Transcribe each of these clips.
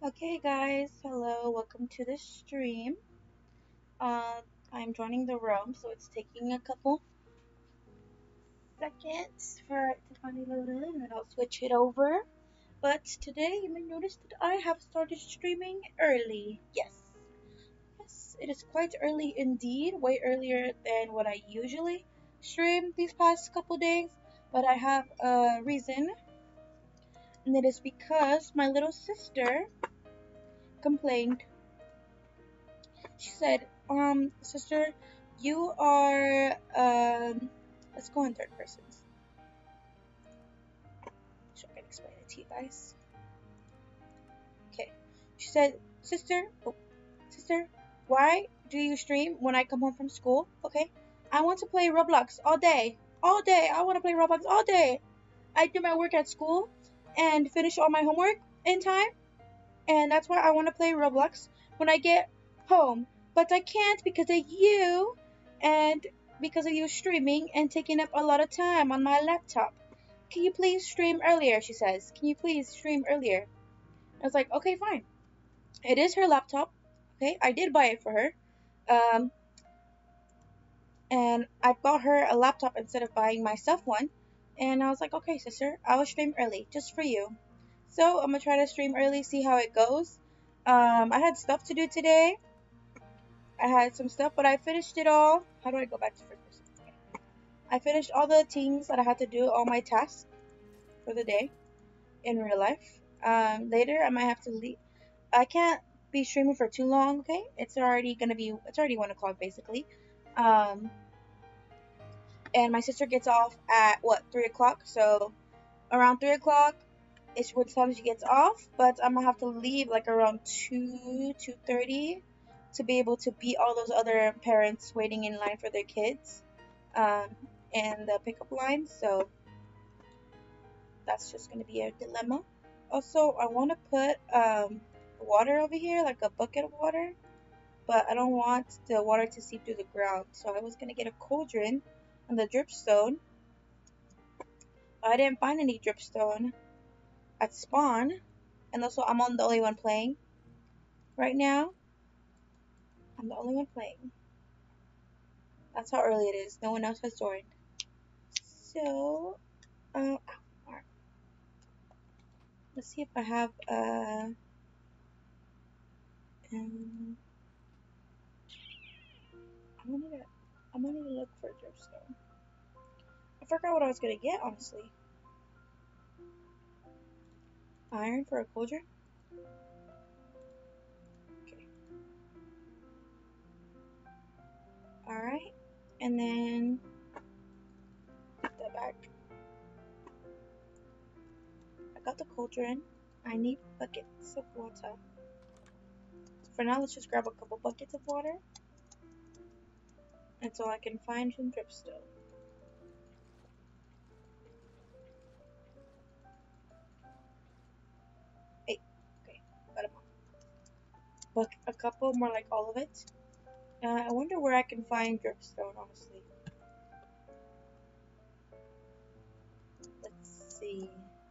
Okay, guys, hello, welcome to the stream. Uh, I'm joining the room, so it's taking a couple seconds for it to finally load in, and then I'll switch it over. But today, you may notice that I have started streaming early. Yes, it is quite early indeed, way earlier than what I usually stream these past couple days. But I have a reason, and it is because my little sister complained. She said, sister, you are, let's go in third persons so I can explain it to you guys. Okay. She said, sister, why do you stream when I come home from school? Okay. I want to play Roblox all day. All day. I want to play Roblox all day. I do my work at school and finish all my homework in time. And that's why I want to play Roblox when I get home. But I can't because of you and because of you streaming and taking up a lot of time on my laptop. Can you please stream earlier? She says. Can you please stream earlier? I was like, okay, fine. It is her laptop. Okay, I did buy it for her. Um, and I bought her a laptop instead of buying myself one. And I was like, okay, sister, I will stream early just for you. So I'm gonna try to stream early, see how it goes. I had stuff to do today. I had some stuff, but I finished it all. How do I go back to first person? Okay. I finished all the things that I had to do, all my tasks for the day in real life. Later I might have to leave. I can't be streaming for too long. Okay, it's already 1 o'clock basically. Um, and my sister gets off at what 3 o'clock. So around 3 o'clock is what time she gets off. But I'm gonna have to leave like around 2:30 to be able to beat all those other parents waiting in line for their kids, um, and the pickup line. So that's just gonna be a dilemma. Also, I want to put water over here, like a bucket of water, but I don't want the water to seep through the ground. So I was gonna get a cauldron and the dripstone. I didn't find any dripstone at spawn, and also I'm on the only one playing right now. I'm the only one playing. That's how early it is. No one else has joined. So, alright. Let's see if I have um, I'm gonna need to, I'm gonna need to look for a dripstone. I forgot what I was gonna get, honestly. Iron for a cauldron? Okay. Alright. And then put that back. I got the cauldron. I need buckets of water. For now, let's just grab a couple buckets of water until I can find some dripstone. Hey, okay, got a couple more like all of it. I wonder where I can find dripstone, honestly. Let's see.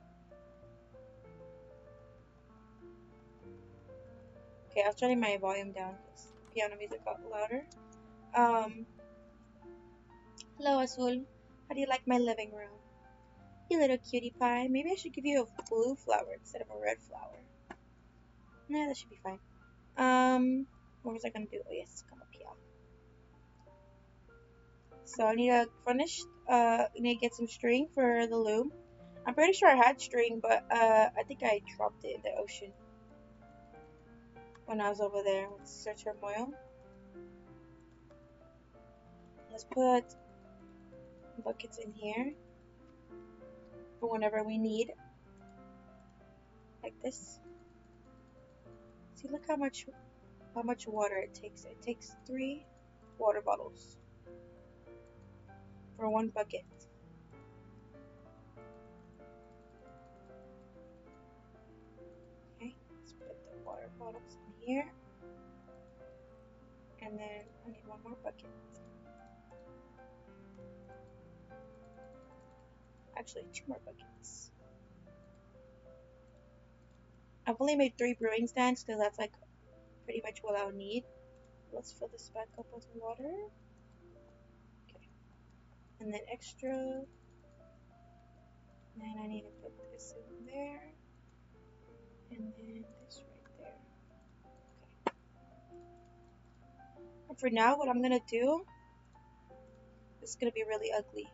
Okay, I was turning my volume down because piano music got louder. Um, Hello, Azul. How do you like my living room? You little cutie pie. Maybe I should give you a blue flower instead of a red flower. Nah, that should be fine. What was I gonna do? Oh, yes, come up here. So I need to furnish, I need to get some string for the loom. I'm pretty sure I had string, but, I think I dropped it in the ocean when I was over there with Sir Turmoil. Let's put buckets in here for whenever we need, like this. See, look how much water it takes. It takes 3 water bottles for 1 bucket. Okay, let's put the water bottles in here. And then I need 1 more bucket. Actually, 2 more buckets. I've only made 3 brewing stands because that's like pretty much what I'll need. Let's fill this back up with water. Okay. And then extra. And I need to put this in there. And then this right there. Okay. And for now, what I'm going to do is going to be really ugly.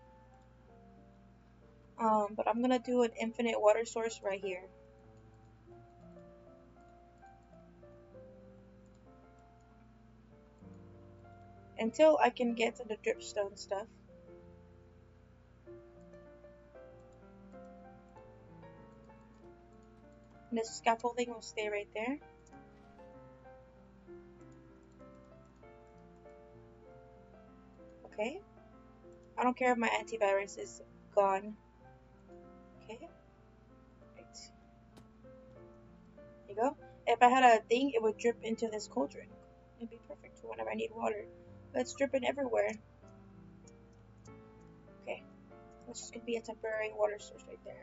But I'm going to do an infinite water source right here. Until I can get to the dripstone stuff. And this scaffolding will stay right there. Okay. I don't care if my antivirus is gone. Okay. Right. There you go. If I had a thing, it would drip into this cauldron. It'd be perfect for whenever I need water. But it's dripping everywhere. Okay. That's just gonna be a temporary water source right there.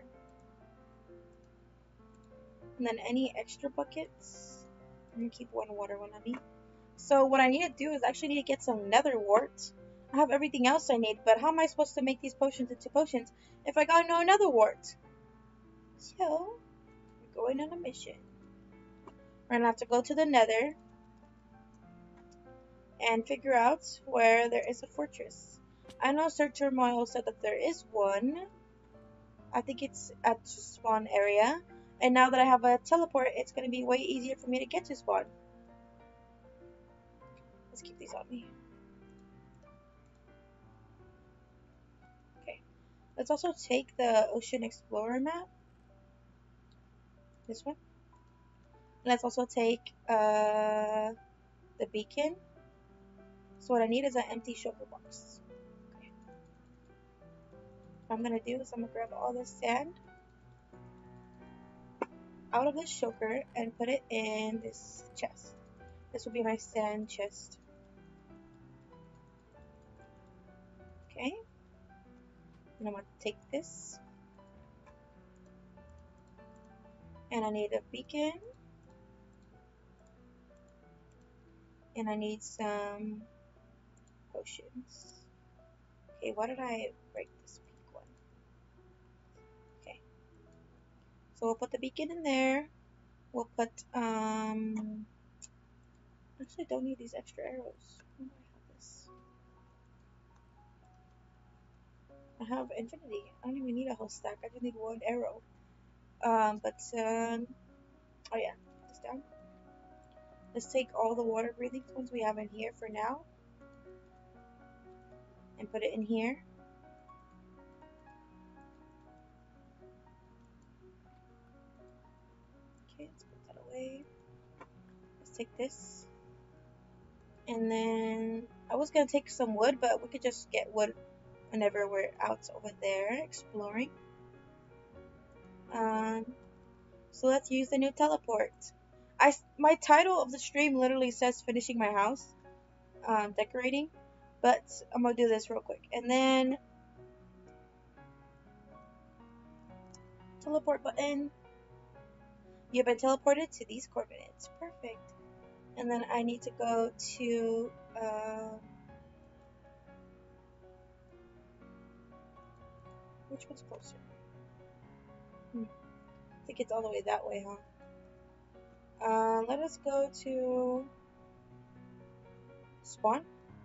And then any extra buckets, I'm gonna keep one water one on me. So what I need to do is actually need to get some nether wart. I have everything else I need, but how am I supposed to make these potions into potions if I got no nether wart? So, we're going on a mission. We're gonna have to go to the nether and figure out where there is a fortress. I know Sir Turmoil said that there is one. I think it's at the spawn area. And now that I have a teleport, it's gonna be way easier for me to get to spawn. Let's keep these on me. Okay. Let's also take the Ocean Explorer map. This one. And let's also take the beacon. So what I need is an empty shulker box. Okay. What I'm gonna do is I'm gonna grab all this sand out of this shulker and put it in this chest. This will be my sand chest. Okay. And I'm gonna take this. And I need a beacon. And I need some potions. Okay, why did I break this pink one? Okay. So we'll put the beacon in there. We'll put, actually don't need these extra arrows. Where do I have this? I have infinity. I don't even need a whole stack. I just need one arrow. Oh yeah, put this down. Let's take all the water breathing ones we have in here for now. And put it in here. Okay, let's put that away. Let's take this. And then I was gonna take some wood, but we could just get wood whenever we're out over there exploring. So let's use the new teleport. My title of the stream literally says finishing my house, decorating, but I'm gonna do this real quick. And then teleport button. You've been teleported to these coordinates. Perfect. And then I need to go to which one's closer? I think it's all the way that way, huh? Let us go to spawn.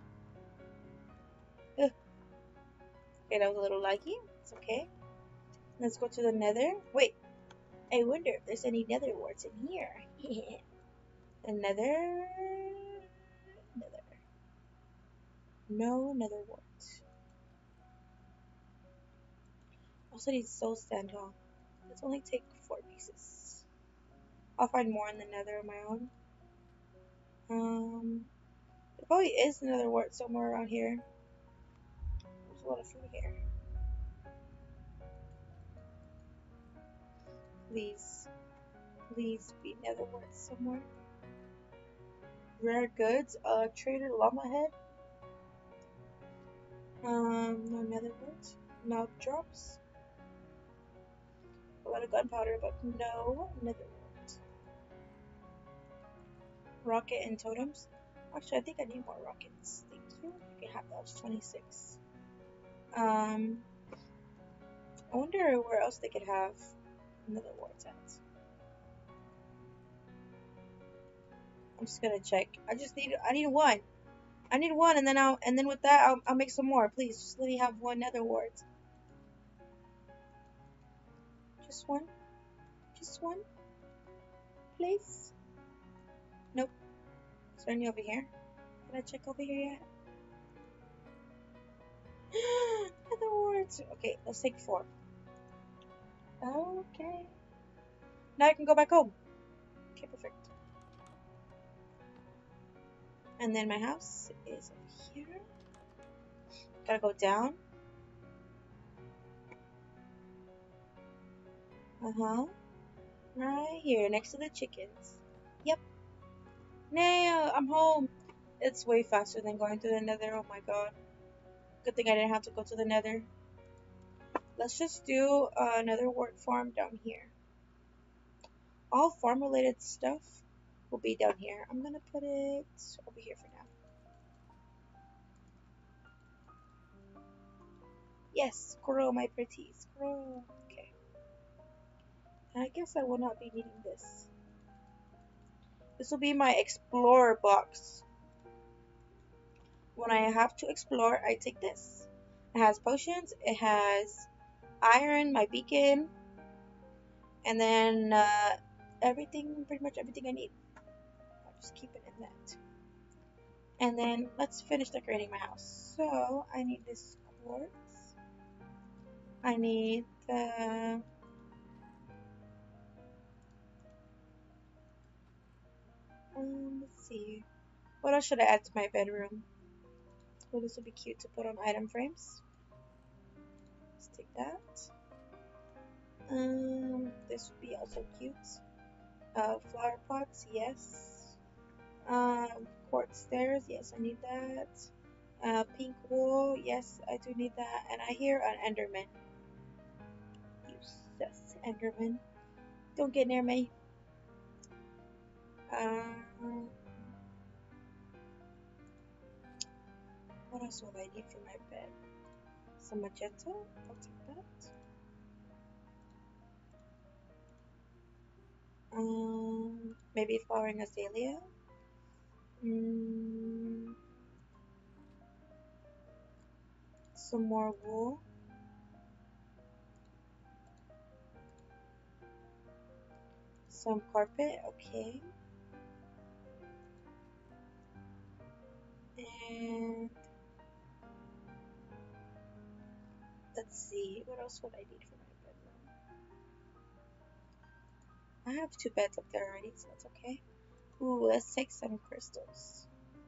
Ugh. Okay, that was a little laggy. It's okay. Let's go to the nether. Wait, I wonder if there's any nether warts in here. The nether. No nether warts. Also need soul stand, huh? Let's only take 4 pieces. I'll find more in the nether on my own. There probably is another wart somewhere around here. There's a lot of food here. Please. Please be nether wart somewhere. Rare goods. Trader llama head. No nether warts. Mouth drops. A lot of gunpowder, but no nether wart. Rocket and totems. Actually, I think I need more rockets. Thank you. You can have those. 26. Um, I wonder where else they could have another wards at. I'm just gonna check. I need one. I need one, and then with that, I'll make some more. Please, just let me have one nether wart. Just one. Just one. Please. Nope. Is there any over here? Can I check over here yet? Nether warts. Okay, let's take 4. Okay. Now I can go back home. Okay, perfect. And then my house is over here. Gotta go down. Right here, next to the chickens. Yep. Now I'm home. It's way faster than going to the nether. Oh my god. Good thing I didn't have to go to the nether. Let's just do another wart farm down here. All farm related stuff will be down here. I'm gonna put it over here for now. Yes, grow my pretties. Grow. Okay. I guess I will not be needing this. This will be my explorer box. When I have to explore, I take this. It has potions, it has iron, my beacon, and then everything, pretty much everything I need. I'll just keep it in that. And then let's finish decorating my house. So I need this quartz. I need the let's see. What else should I add to my bedroom? Oh, this would be cute to put on item frames. Let's take that. This would be also cute. Flower pots, yes. Quartz stairs, yes, I need that. Pink wool, yes, I do need that. And I hear an Enderman. You sus, Enderman. Don't get near me. What else will I need for my bed? Some magenta, I'll take that. Maybe flowering azalea. Some more wool. Some carpet, okay. And let's see, what else would I need for my bedroom? I have 2 beds up there already, so that's okay. Ooh, let's take some crystals.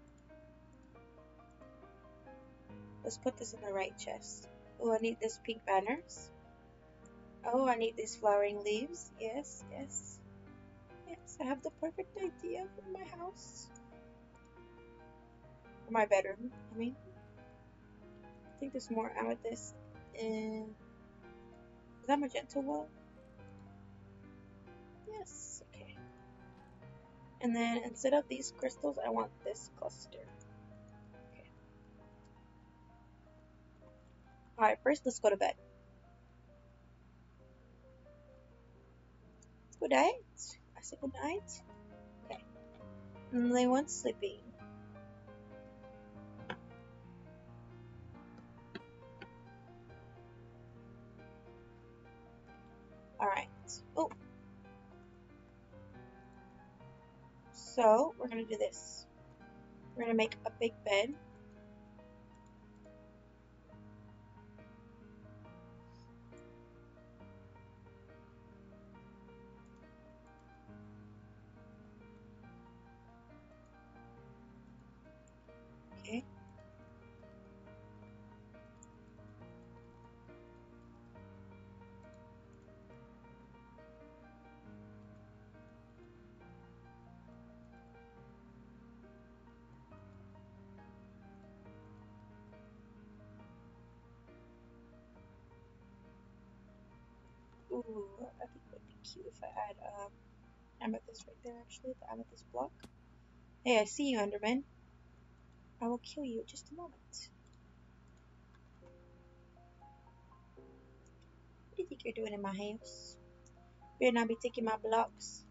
Let's put this in the right chest. Oh, I need this pink banners. Oh, I need these flowering leaves. Yes, yes. Yes, I have the perfect idea for my house. For my bedroom, I mean. I think there's more amethyst in... Is that magenta wool? Yes, okay. And then instead of these crystals, I want this cluster. Okay. Alright, first let's go to bed. Good night. I said good night. Okay. And they went sleeping. Alright. Oh. So, we're gonna do this. We're gonna make a big bed. Okay. Ooh, I think it would be cute if I add amethyst right there actually, the amethyst block. Hey, I see you, Enderman. I will kill you in just a moment. What do you think you're doing in my house? Better not be taking my blocks.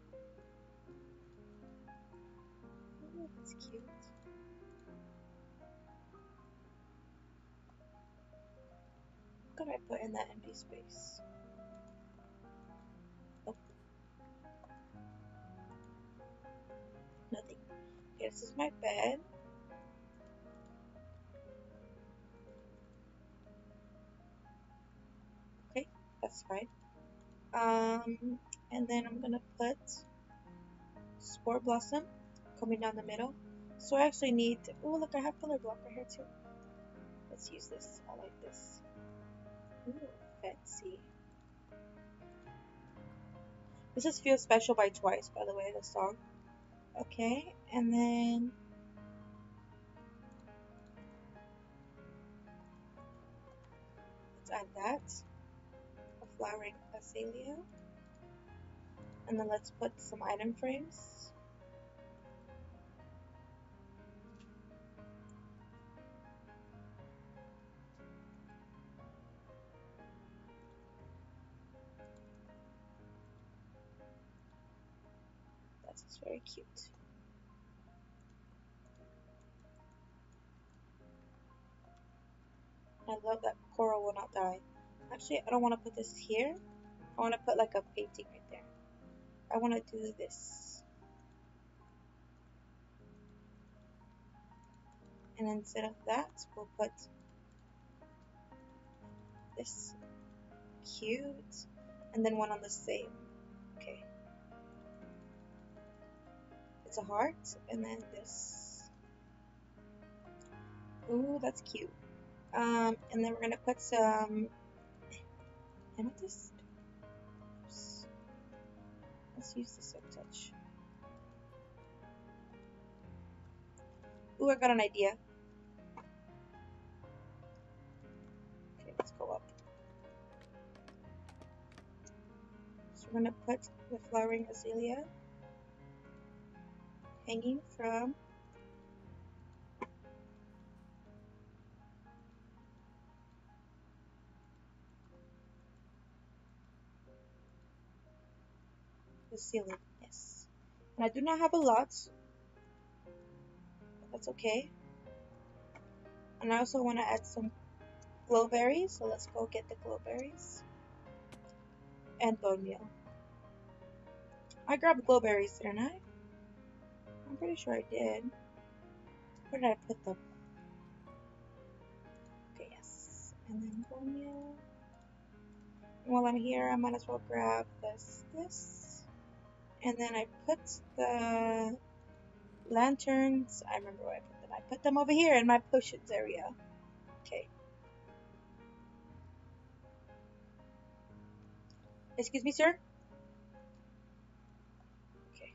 Oh, that's cute. What could I put in that empty space? Oh, nothing. Okay, this is my bed. Okay, that's fine. And then I'm gonna put Spore Blossom coming down the middle. So I actually need. Oh, look, I have pillar block right here too. Let's use this. I like this. Ooh, fancy. This is Feel Special by Twice, by the way, the song. Okay, and then let's add that. A flowering azalea. And then let's put some item frames. That's very cute. I love that coral will not die. Actually, I don't want to put this here. I want to put like a painting right there. I want to do this. And instead of that, we'll put this. Cute. And then one on the same. Okay. It's a heart. And then this. Ooh, that's cute. And then we're going to put some amethyst. Oops. Let's use the silk touch. Ooh, I got an idea. Okay, let's go up. So we're gonna put the flowering azalea hanging from the ceiling. Yes. And I do not have a lot, but that's okay. And I also want to add some glowberries, so let's go get the glowberries. And bone meal. I grabbed glowberries, didn't I? I'm pretty sure I did. Where did I put them? Okay, yes. And then bone meal. And while I'm here, I might as well grab this. And then I put the lanterns. I remember where I put them. I put them over here in my potions area. Okay. Excuse me, sir? Okay.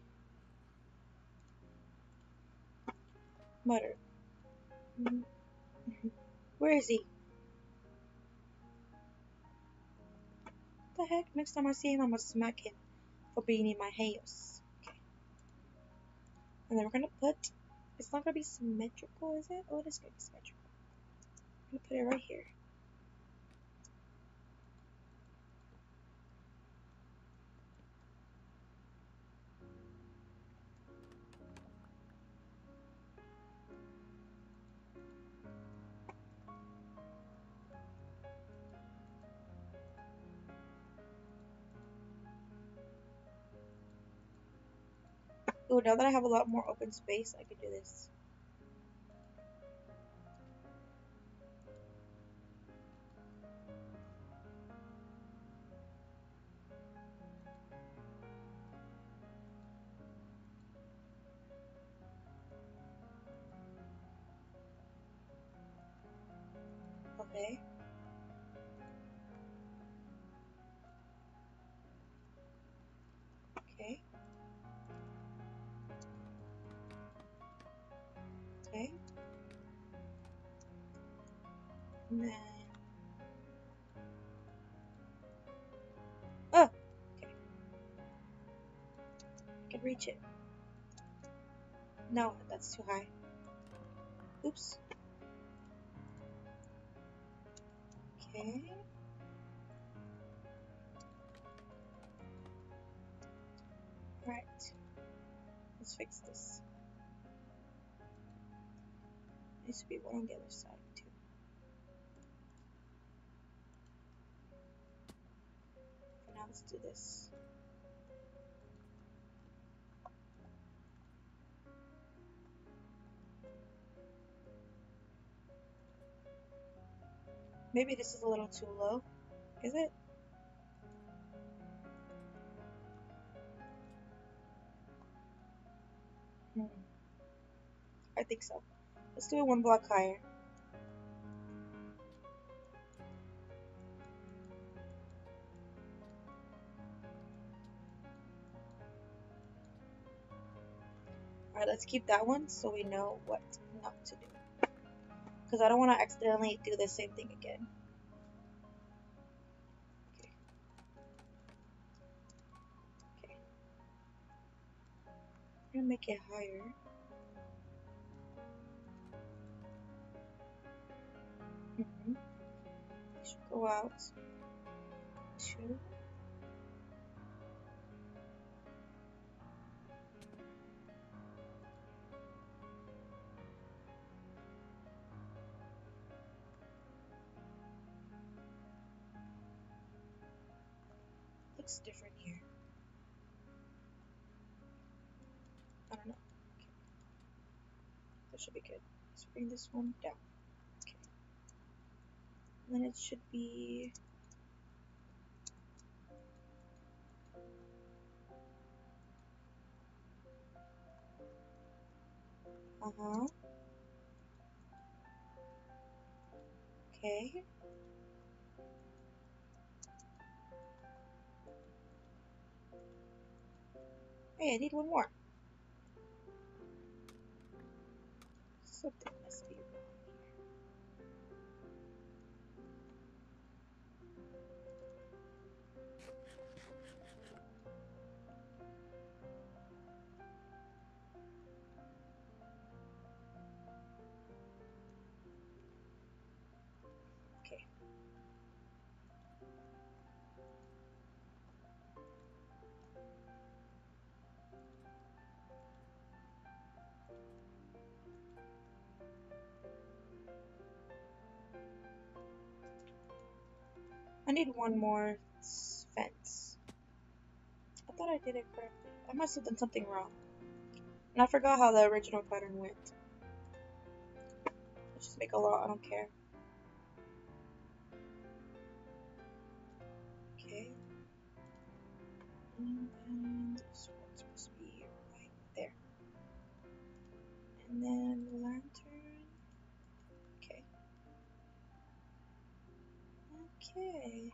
Mutter. Where is he? What the heck? Next time I see him, I'm gonna smack him for being in my house. Okay. And then we're gonna put. It's not gonna be symmetrical, is it? Oh, it is gonna be symmetrical. I'm gonna put it right here. Oh, now that I have a lot more open space, I can do this. Okay. Okay. Okay. And then. Oh! Okay. I can reach it. No, that's too high. Oops. Okay. Right. Let's fix this. Needs to be one on the other side too. For now, let's do this. Maybe this is a little too low. Is it? I think so. Let's do it one block higher. Alright, let's keep that one so we know what not to do. Because I don't want to accidentally do the same thing again. Okay. Okay. I'm going to make it higher. Should go out 2. Looks different here. I don't know. Okay. That should be good. Let's bring this one down. Okay. And then it should be okay. Hey, I need one more. Something must be wrong here. Okay. I need one more fence. I thought I did it correctly. I must have done something wrong. And I forgot how the original pattern went. Let's just make a lot, I don't care. Okay. And then this one's supposed to be right there. And then the lantern. Okay. Okay.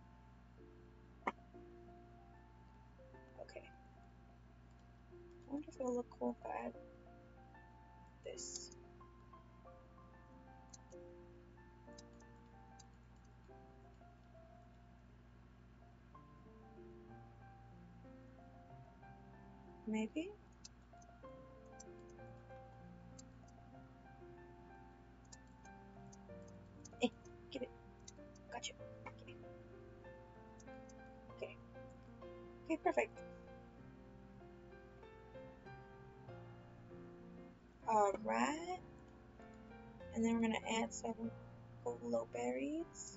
Okay. I wonder if it'll look cool if I add this. Maybe? Hey, get it. Gotcha. Okay. Okay. Okay, perfect. Alright. And then we're gonna add some glow berries.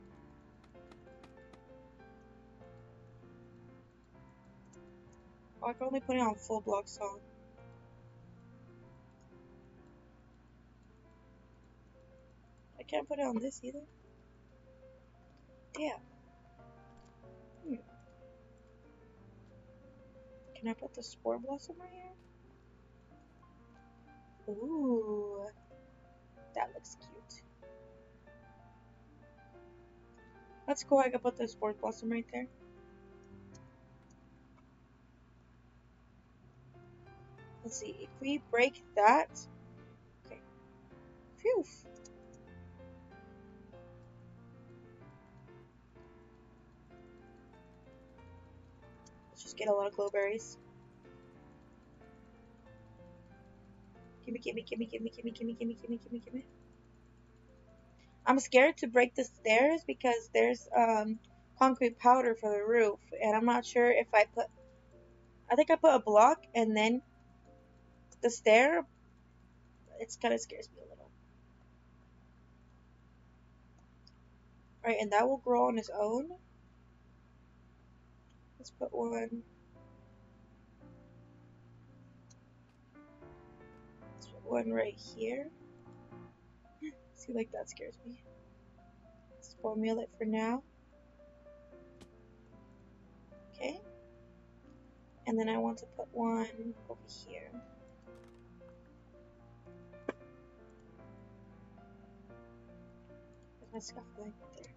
Oh, I can only put it on full block song. I can't put it on this either. Damn. Can I put the spore blossom right here? Ooh, that looks cute. That's cool. I can put the spore blossom right there. Let's see. If we break that, okay. Phew. Let's just get a lot of glowberries. Gimme, gimme, gimme, gimme, gimme, gimme, gimme, gimme, gimme, gimme. I'm scared to break the stairs because there's concrete powder for the roof, and I'm not sure if I think I put a block and then the stair. It's kind of scares me a little. Right, and that will grow on its own. Let's put one. Let's put one right here. See, like that scares me. Let's formula it for now. Okay. And then I want to put one over here. There's my scaffolding right there.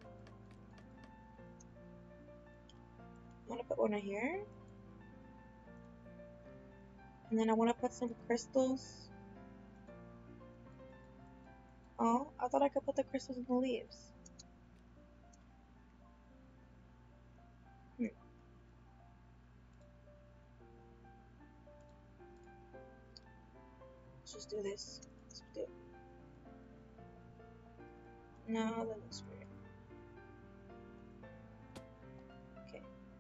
I want to put one right here. And then I want to put some crystals. Oh, I thought I could put the crystals in the leaves. Let's just do this. Let's do it. No, that looks weird. Okay.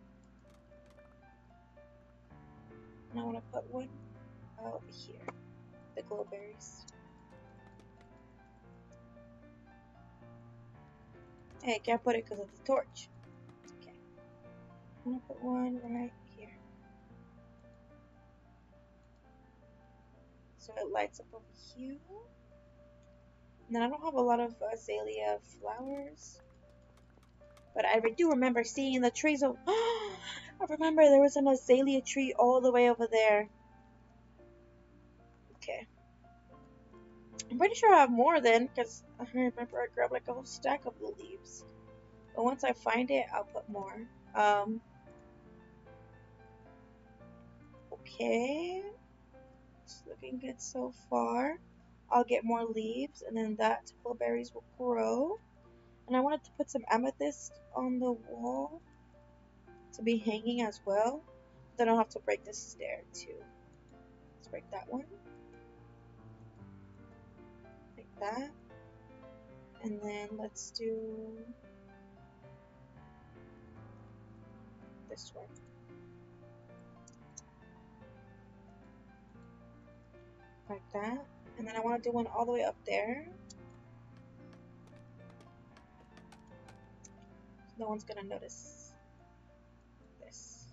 And I want to put one over here. The glowberries. Hey, can't put it because of the torch. Okay. I'm gonna put one right here. So it lights up over here. And then I don't have a lot of azalea flowers. But I do remember seeing the trees of. I remember there was an azalea tree all the way over there. Okay. I'm pretty sure I have more then, because I remember I grabbed like a whole stack of the leaves. But once I find it, I'll put more. Okay. It's looking good so far. I'll get more leaves, and then that blueberries will grow. And I wanted to put some amethyst on the wall to be hanging as well. Then I'll have to break this stair too. Let's break that one. Like that. And then let's do this one. Like that. And then I want to do one all the way up there. So no one's gonna notice this.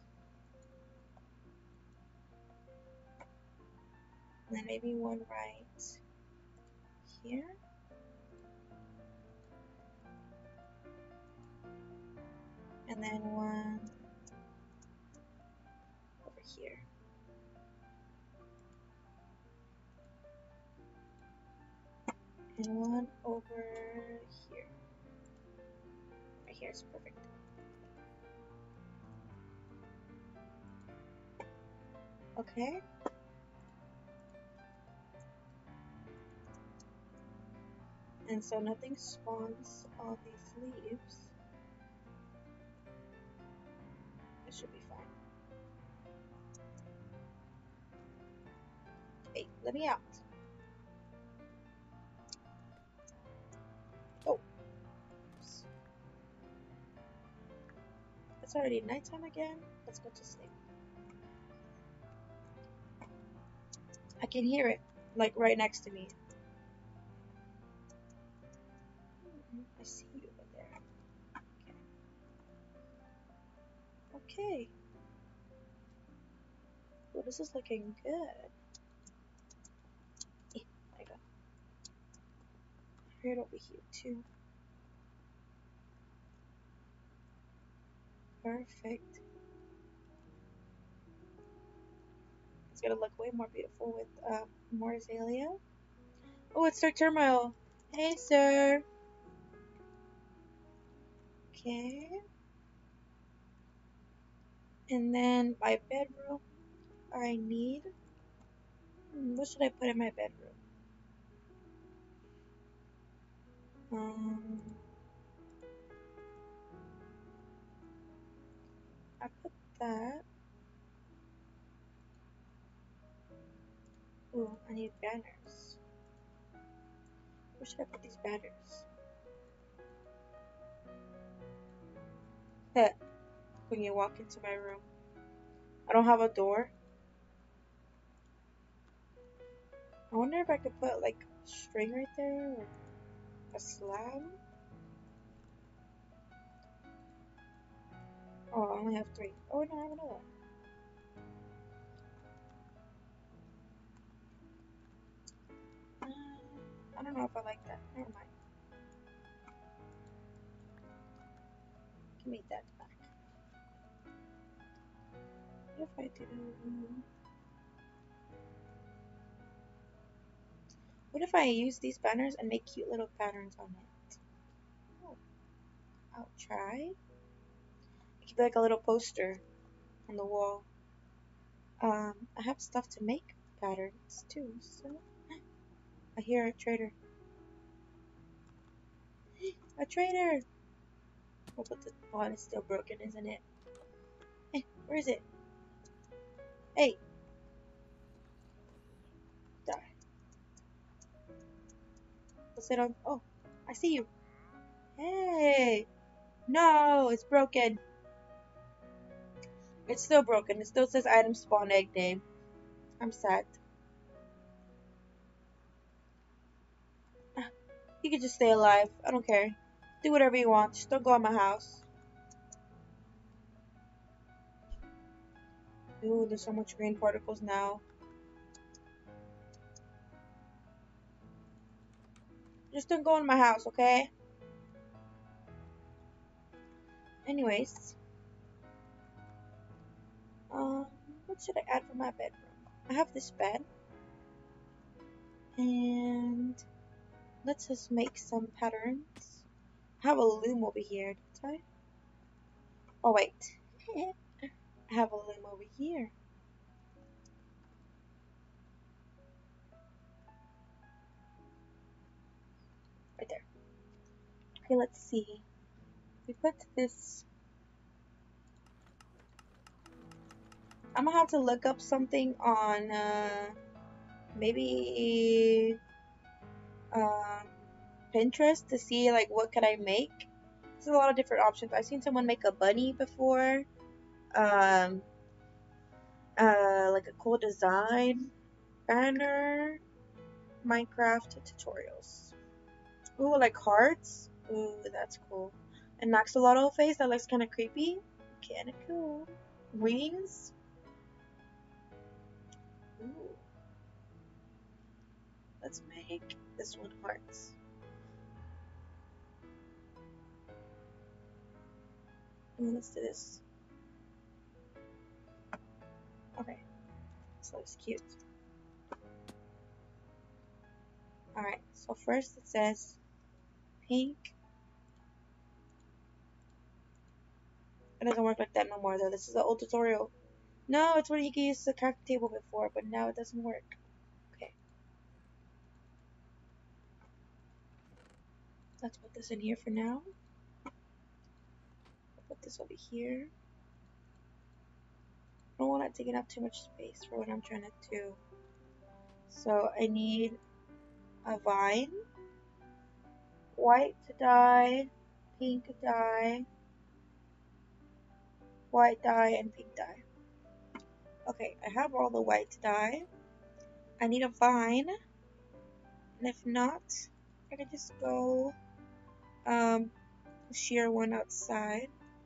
And then maybe one right here. And then one over here. And one over here. Right here is perfect. Okay. And so nothing spawns on these leaves. It should be fine. Hey, let me out. Oh. Oops. It's already nighttime again. Let's go to sleep. I can hear it, like right next to me. I see you over there. Okay. Okay. Well, this is looking good. There you go. Right over here too. Perfect. It's gonna look way more beautiful with more azalea. Oh, it's Sir Turmoil. Hey, sir. Okay. And then my bedroom. I need. What should I put in my bedroom? I put that. Ooh, I need banners. Where should I put these banners? Heh, when you walk into my room. I don't have a door. I wonder if I could put like string right there or a slab. Oh, I only have 3. Oh no, I have another one. I don't know if I like that. Never mind. Give me that back. What if I do? What if I use these banners and make cute little patterns on it? Oh, I'll try. It could be like a little poster on the wall. I have stuff to make patterns too, so I hear a trader. A trader! Oh, but the pot is still broken, isn't it? Hey, where is it? Hey! Die. Let's sit on. Oh, I see you. Hey! No, it's broken. It's still broken. It still says item spawn egg name. I'm sad. You can just stay alive. I don't care. Do whatever you want. Just don't go in my house. Ooh, there's so much green particles now. Just don't go in my house, okay? Anyways. What should I add for my bedroom? I have this bed. And let's just make some patterns. I have a loom over here, don't I? Oh, wait. I have a loom over here. Right there. Okay, let's see. We put this. I'm gonna have to look up something on maybe Pinterest to see like what could I make. There's a lot of different options. I've seen someone make a bunny before. Um, like a cool design banner. Minecraft tutorials. Ooh, like hearts. Ooh, that's cool. An axolotl face that looks kind of creepy. Kind of cool. Wings. Ooh. Let's make this one hearts. Ooh, let's do this. Okay, this looks cute. Alright, so first it says pink. It doesn't work like that no more though. This is an old tutorial. No, it's where you can use the craft table before, but now it doesn't work. Okay. Let's put this in here for now. I'll put this over here. I don't want it taking up too much space for what I'm trying to do. So I need a vine, white dye, pink dye, white dye, and pink dye. Okay, I have all the white dye. I need a vine, and if not, I can just go shear one outside.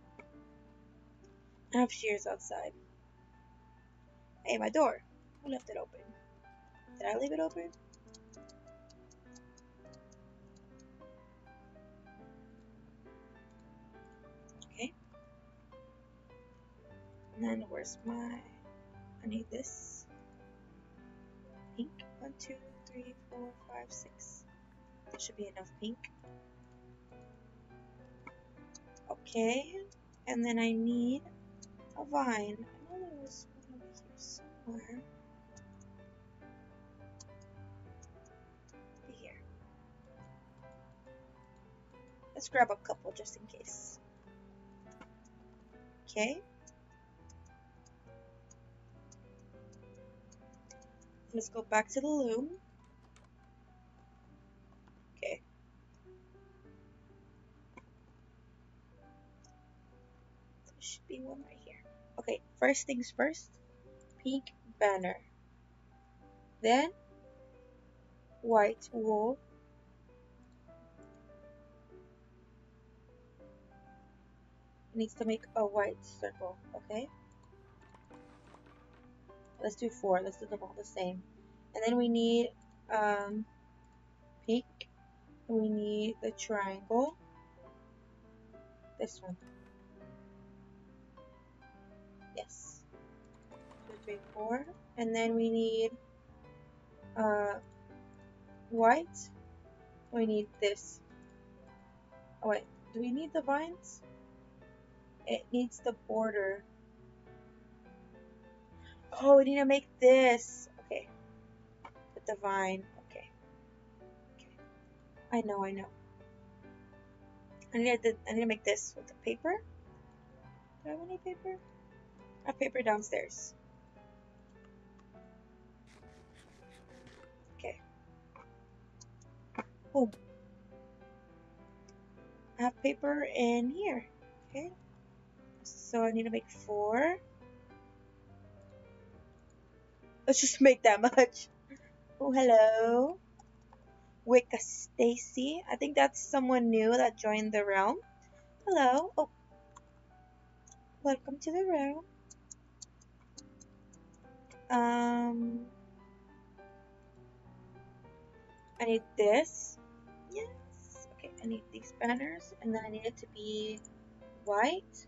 I have shears outside. Hey, my door. Who left it open? Did I leave it open? Okay. And then where's my... I need this. Pink. 1, 2, 3, 4, 5, 6. That should be enough pink. Okay. And then I need a vine. I know there was one over here somewhere. Here. Let's grab a couple just in case. Okay. Let's go back to the loom. Okay. There should be one right here. Okay, first things first. Pink banner. Then white wool. It needs to make a white circle, okay? Let's do 4. Let's do them all the same. And then we need pink. We need the triangle. This one. Yes. 2, 3, 4. And then we need white. We need this. Oh wait, do we need the vines? It needs the border. Oh, we need to make this. Okay. With the vine. Okay. Okay. I know. I need to make this with the paper. Do I have any paper? I have paper downstairs. Okay. Boom. I have paper in here. Okay. So I need to make 4. Let's just make that much. Oh, hello. Wicca Stacy. I think that's someone new that joined the realm. Hello. Oh. Welcome to the realm. I need this. Yes. Okay, I need these banners, and then I need it to be white.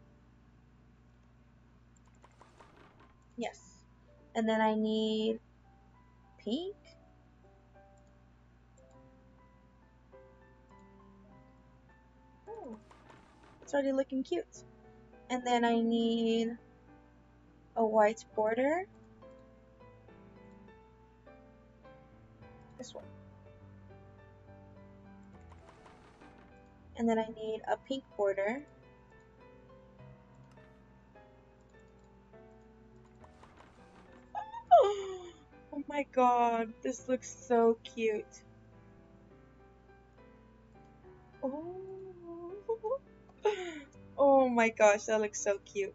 Yes. And then I need pink. Oh, it's already looking cute. And then I need a white border. This one. And then I need a pink border. Oh my god, this looks so cute. Oh, oh my gosh, that looks so cute.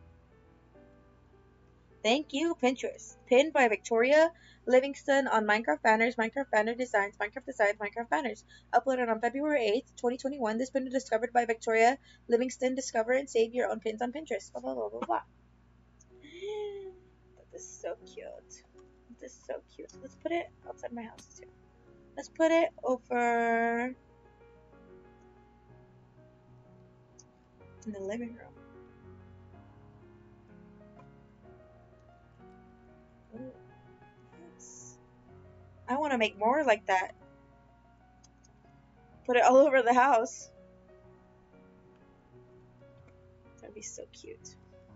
Thank you, Pinterest. Pinned by Victoria Livingston on Minecraft Banners, Minecraft Banner Designs, Minecraft Banners. Uploaded on February 8th, 2021. This pin was discovered by Victoria Livingston. Discover and save your own pins on Pinterest. Blah, blah, blah, blah, blah. This is so cute. This is so cute. Let's put it outside my house too. Let's put it over in the living room. Ooh, yes. I want to make more like that. Put it all over the house. That'd be so cute.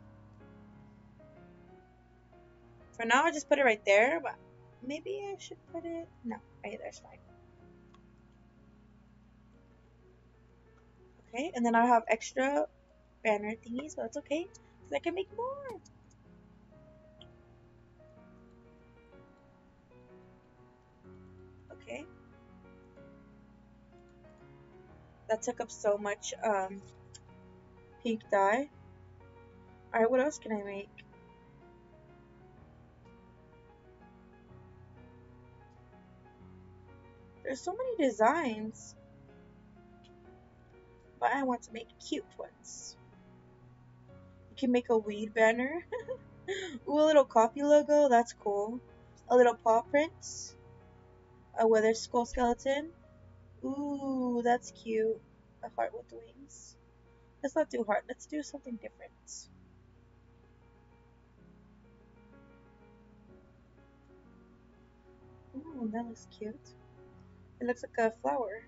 For now, I just put it right there, but maybe I should put it... No, right there's fine. Okay, and then I'll have extra banner thingies, but it's okay, because I can make more. Okay. That took up so much pink dye. Alright, what else can I make? There's so many designs, but I want to make cute ones. You can make a weed banner. Ooh, a little coffee logo, that's cool. A little paw prints. A wither skull skeleton. Ooh, that's cute. A heart with wings. Let's not do heart, let's do something different. Ooh, that looks cute. It looks like a flower.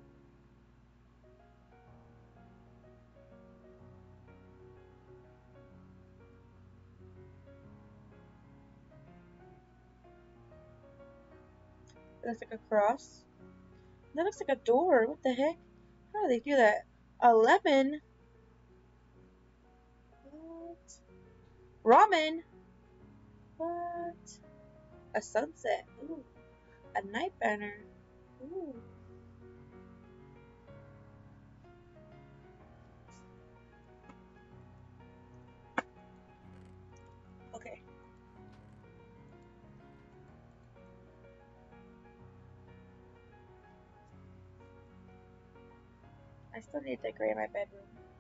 It looks like a cross. That looks like a door. What the heck? How do they do that? A lemon? What? Ramen? What? A sunset. Ooh. A night banner. Ooh. Okay. I still need to decorate my bedroom.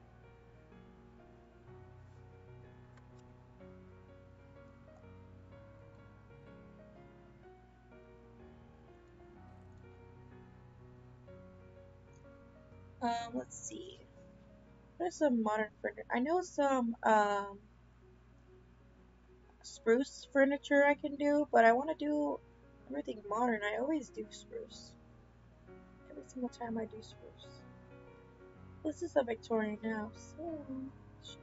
Let's see. There's some modern furniture. I know some spruce furniture I can do, but I want to do everything modern. I always do spruce. Every single time I do spruce. This is a Victorian house, so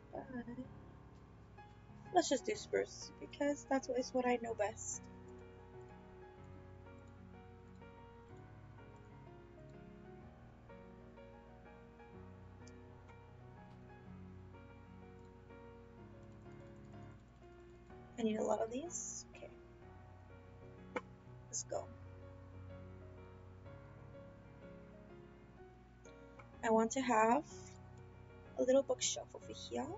let's just do spruce because that's what I know best. I need a lot of these. Okay, let's go. I want to have a little bookshelf over here.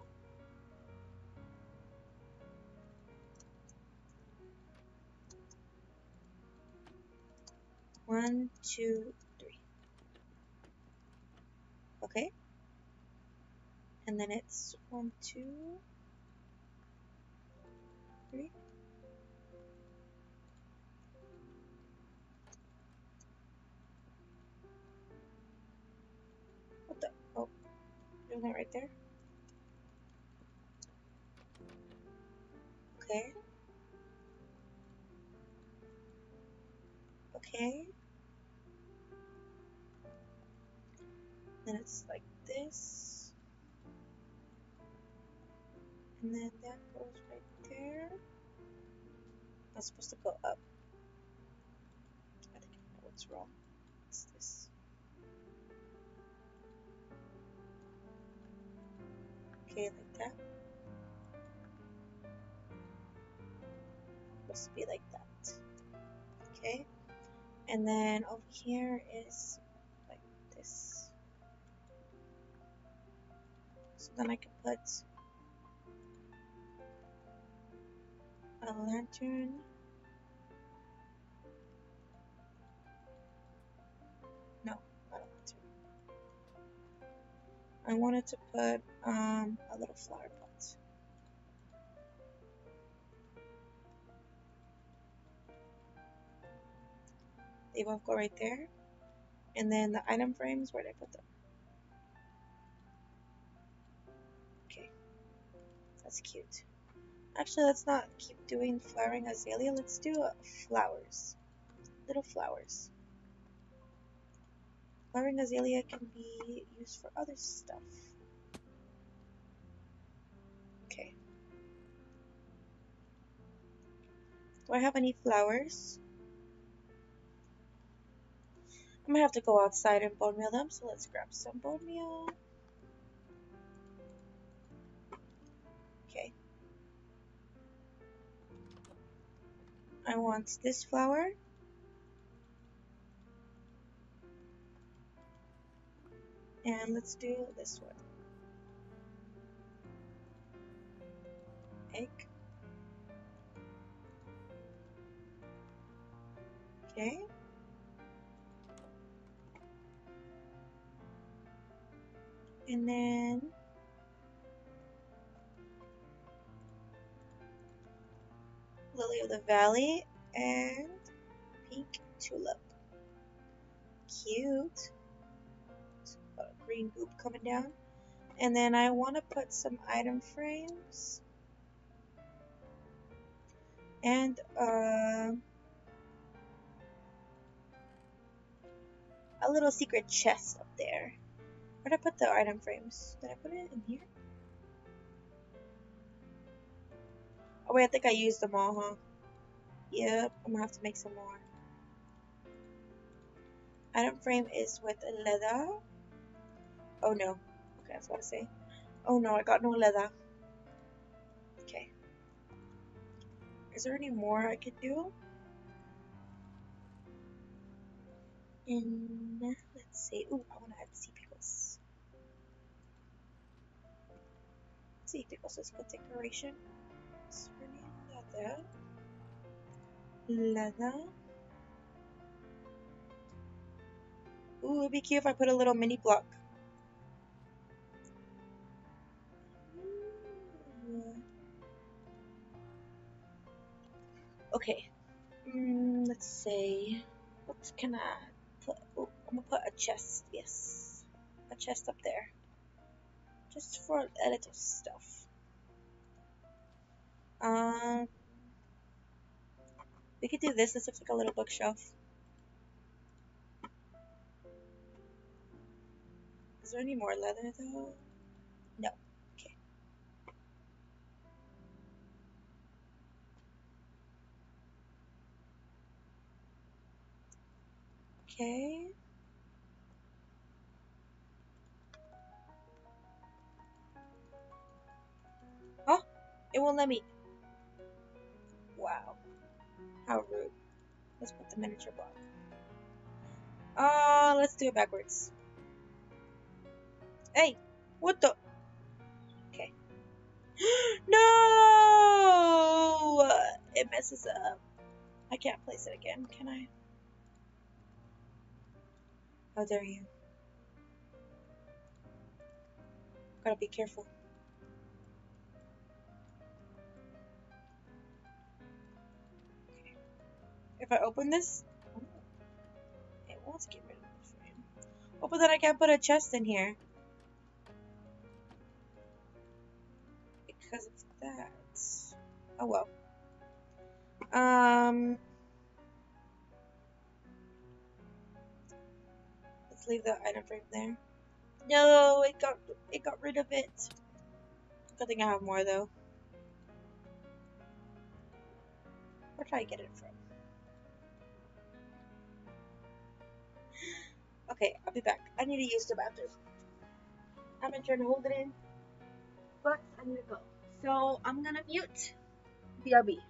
One, two, three. Okay. And then it's one, two, three. What the? Oh, doing that right there. Okay. Okay. Then it's like this. And then that goes right there. That's supposed to go up. I think I know what's wrong. It's this. Okay, like that. Supposed to be like that. Okay. And then over here is like this. So then I can put a lantern. No, not a lantern. I wanted to put a little flower pot. They both go right there. And then the item frames, where did I put them? Okay, that's cute. Actually, let's not keep doing flowering azalea. Let's do flowers. Little flowers. Flowering azalea can be used for other stuff. Okay. Do I have any flowers? I'm gonna have to go outside and bone meal them, so let's grab some bone meal. Okay. I want this flower. And let's do this one. Egg. Okay. And then lily of the valley and pink tulip. Cute. A green goop coming down. And then I want to put some item frames and a little secret chest up there. Where did I put the item frames? Did I put it in here? Oh wait, I think I used them all, huh? Yep, I'm gonna have to make some more. Item frame is with leather. Oh no. Okay, I was about to say. Oh no, I got no leather. Okay. Is there any more I could do? And let's see. Ooh, I want to add sea pickles. Sea pickles is good decoration. Leather. Leather. Ooh, it'd be cute if I put a little mini block. Okay. Let's see. What can I put? Oh, I'm gonna put a chest. Yes, a chest up there, just for a little stuff. Um, we could do this. This looks like a little bookshelf. Is there any more leather though? No. Okay. Okay. Oh, it won't let me. Wow. How rude. Let's put the miniature block. Let's do it backwards. Hey, what the? Okay. No! It messes up. I can't place it again, can I? How dare you? Gotta be careful. Okay. If I open this, it wants to get rid of the frame. Oh, but then I can't put a chest in here. Because of that. Oh well. Let's leave the item frame there. No, it got rid of it. Good thing I have more though. Where did I get it from? Okay, I'll be back. I need to use the bathroom. I've been trying to hold it in, but I need to go. So I'm gonna mute. BRB.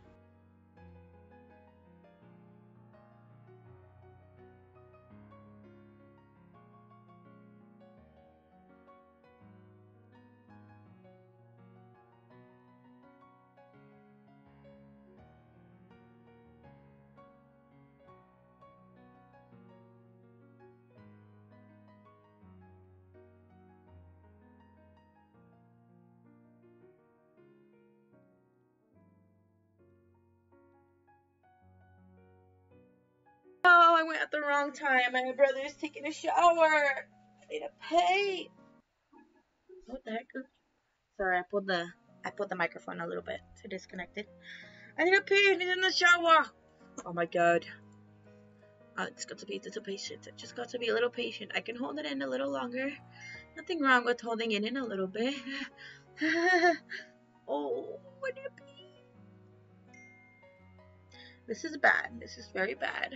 Oh, I went at the wrong time. My brother's taking a shower. I need to pay. What the heck? Sorry, I pulled the microphone a little bit to disconnect it. I need to pee. I need in the shower. Oh my god. It's got to be a little patient. I just got to be a little patient. I can hold it in a little longer. Nothing wrong with holding it in a little bit. Oh, I need to pee. This is bad. This is very bad.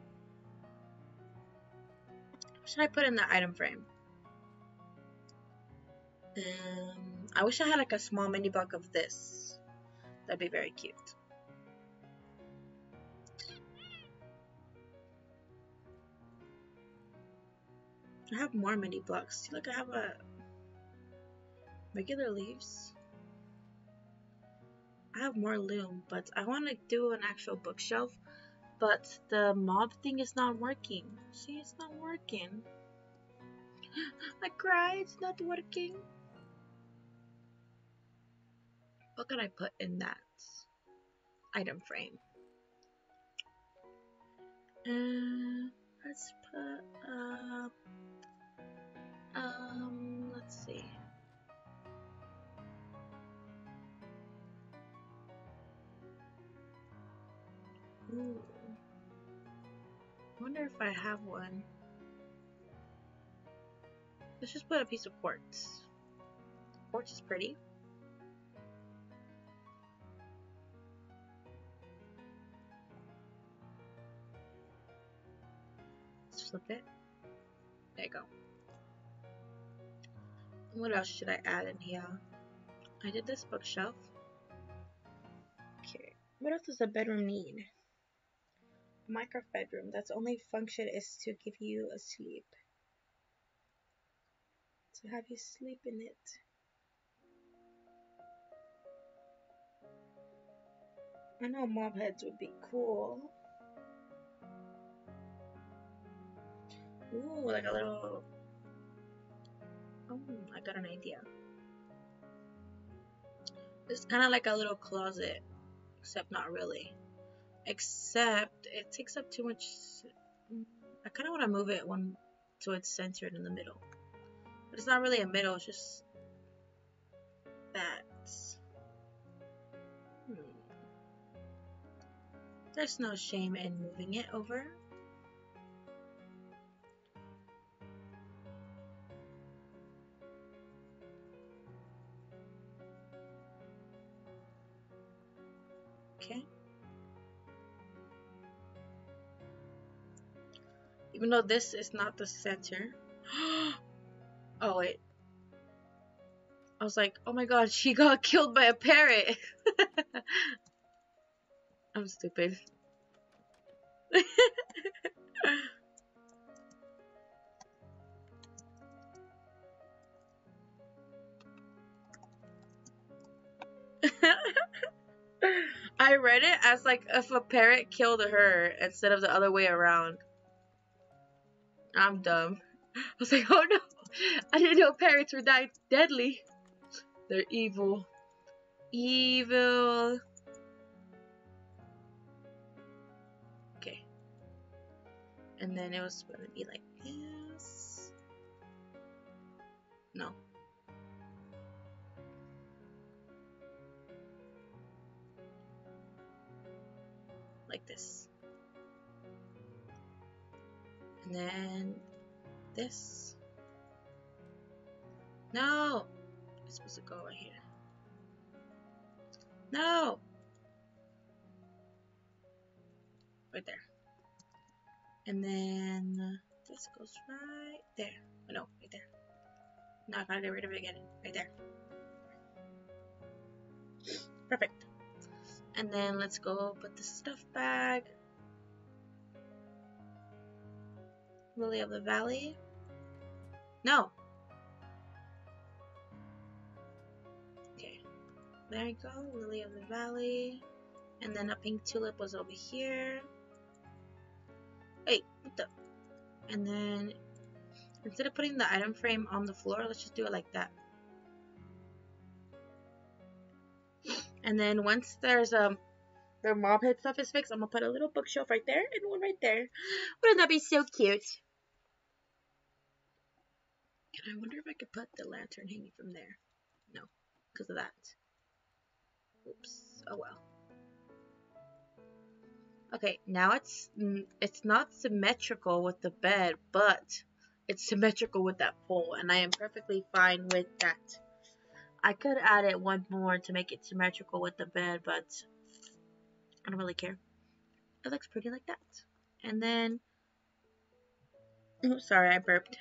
What should I put in the item frame? I wish I had like a small mini block of this. That'd be very cute. I have more mini blocks. Look, I have a regular leaves. I have more loom, but I want to do an actual bookshelf, but the mob thing is not working. See, it's not working. I cry, it's not working. What can I put in that item frame? Let's put, let's see. Ooh. I wonder if I have one. Let's just put a piece of quartz. Quartz is pretty. Let's flip it. There you go. What else should I add in here? I did this bookshelf. Okay. What else does a bedroom need? A Minecraft bedroom. That's only function is to give you a sleep. To have you sleep in it. I know mob heads would be cool. Ooh, like a little... Oh, I got an idea. It's kind of like a little closet, except not really. Except it takes up too much. I kind of want to move it one so it's centered in the middle, but it's not really a middle. It's just that. There's no shame in moving it over. Okay. Even though this is not the center. Oh wait. I was like, oh my god, she got killed by a parrot. I'm stupid. I read it as like if a parrot killed her instead of the other way around. I'm dumb. I was like, oh no, I didn't know parrots were that deadly. They're evil. Evil. Okay. And then it was gonna be like this. No. Like this. And then this. No! It's supposed to go right here. No! Right there. And then this goes right there. Oh, no, right there. No, I gotta get rid of it again. Right there. Perfect. And then let's go put the stuff bag. Lily of the Valley. No. Okay. There you go. Lily of the Valley. And then a pink tulip was over here. Wait, what the? And then instead of putting the item frame on the floor, let's just do it like that. And then once there's the mob head stuff is fixed, I'm gonna put a little bookshelf right there and one right there. Wouldn't that be so cute? And I wonder if I could put the lantern hanging from there. No, because of that. Oops. Oh well. Okay, now it's not symmetrical with the bed, but it's symmetrical with that pole, and I am perfectly fine with that. I could add it one more to make it symmetrical with the bed, but I don't really care. It looks pretty like that. And then, oh, sorry, I burped.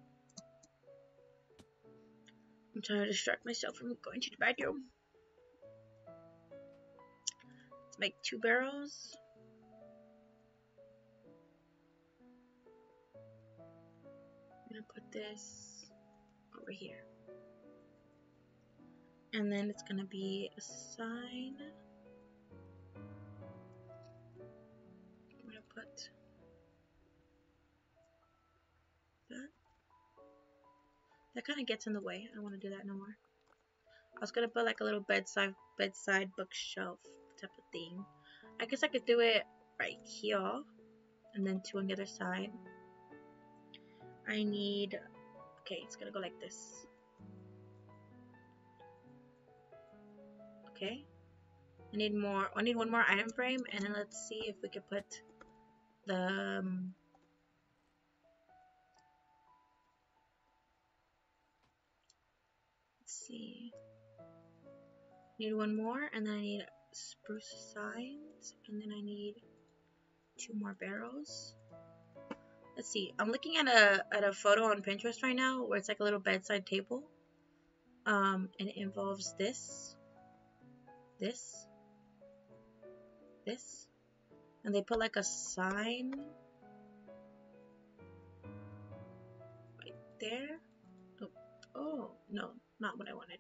I'm trying to distract myself from going to the bathroom. Let's make 2 barrels. I'm gonna put this over here. And then it's gonna be a sign. I'm gonna put that. That kind of gets in the way. I don't want to do that no more. I was gonna put like a little bedside bookshelf type of thing. I guess I could do it right here, and then 2 on the other side. I need. Okay, it's gonna go like this. Okay. I need more. I need one more item frame, and then let's see if we can put the. Let's see. Need one more, and then I need spruce signs, and then I need 2 more barrels. Let's see. I'm looking at a photo on Pinterest right now where it's like a little bedside table, and it involves this, this. And they put like a sign right there. Oh, no, not what I wanted.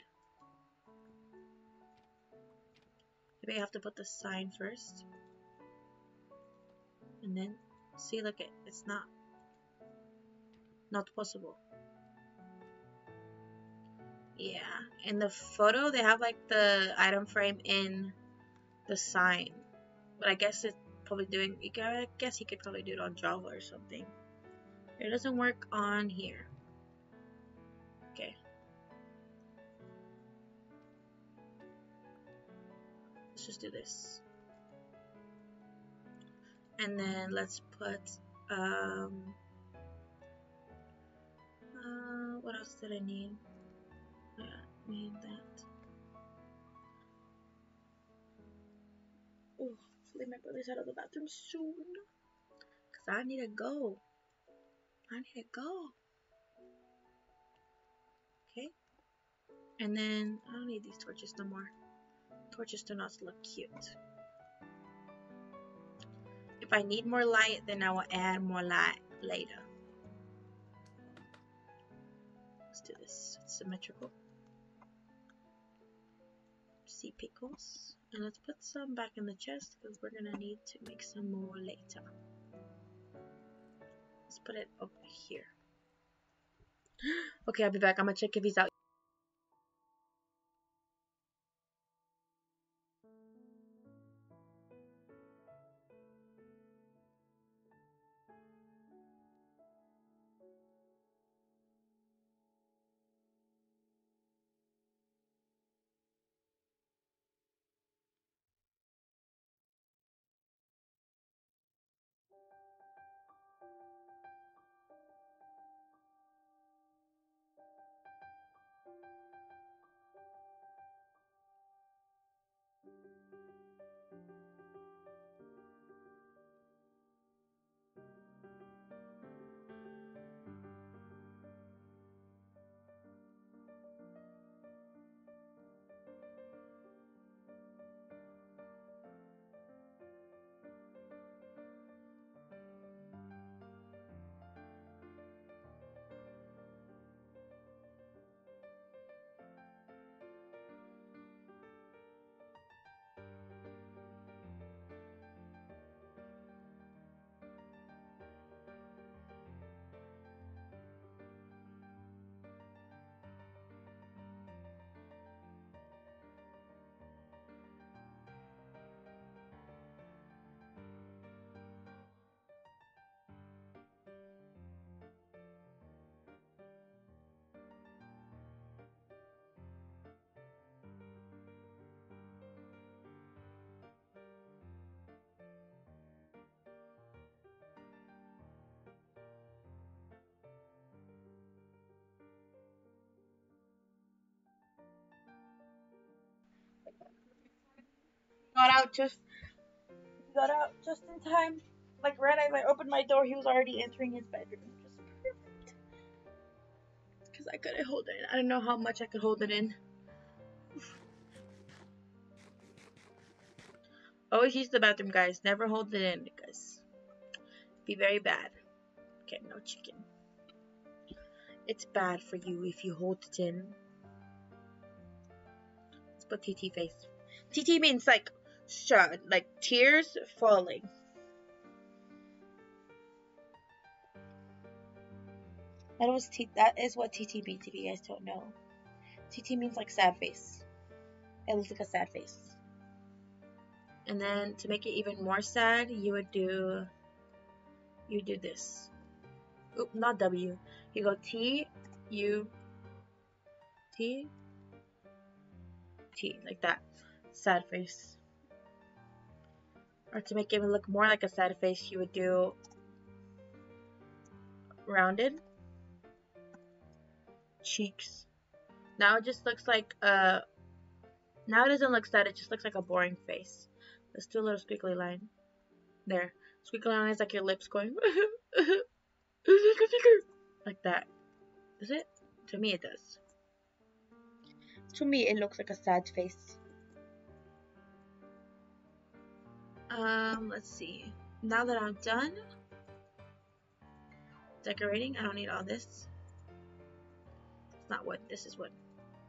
Maybe I have to put the sign first. And then, see, look, it's not possible. Yeah, in the photo, they have like the item frame in the sign. But I guess it's probably doing, I guess you could probably do it on Java or something. It doesn't work on here. Okay. Let's just do this. And then let's put, what else did I need? Yeah, I need that. Oh, hopefully my brother's out of the bathroom soon. Cause I need to go. Okay. And then I don't need these torches no more. Torches do not look cute. If I need more light, then I will add more light later. Let's do this. It's symmetrical. Sea pickles. And let's put some back in the chest because we're gonna need to make some more later. Let's put it over here. Okay, I'll be back. I'm gonna check if he's out. Got out just in time. Like right as I opened my door, he was already entering his bedroom. Just perfect. Because I couldn't hold it in. I don't know how much I could hold it in. Always use the bathroom, guys. Never hold it in because be very bad. Okay, no chicken. It's bad for you if you hold it in. Let's put TT face. TT means like tears falling. That is what TT means if you guys don't know. TT means like sad face. It looks like a sad face. And then to make it even more sad, you do this. Oop, not W. You go T, U, T, T, like that. Sad face. Or to make it even look more like a sad face, you would do rounded cheeks. Now it just looks like now it doesn't look sad, it just looks like a boring face. Let's do a little squiggly line. There. Squiggly line is like your lips going like that. Does it? To me it does. To me it looks like a sad face. Let's see. Now that I'm done decorating, I don't need all this. It's not wood, this is wood.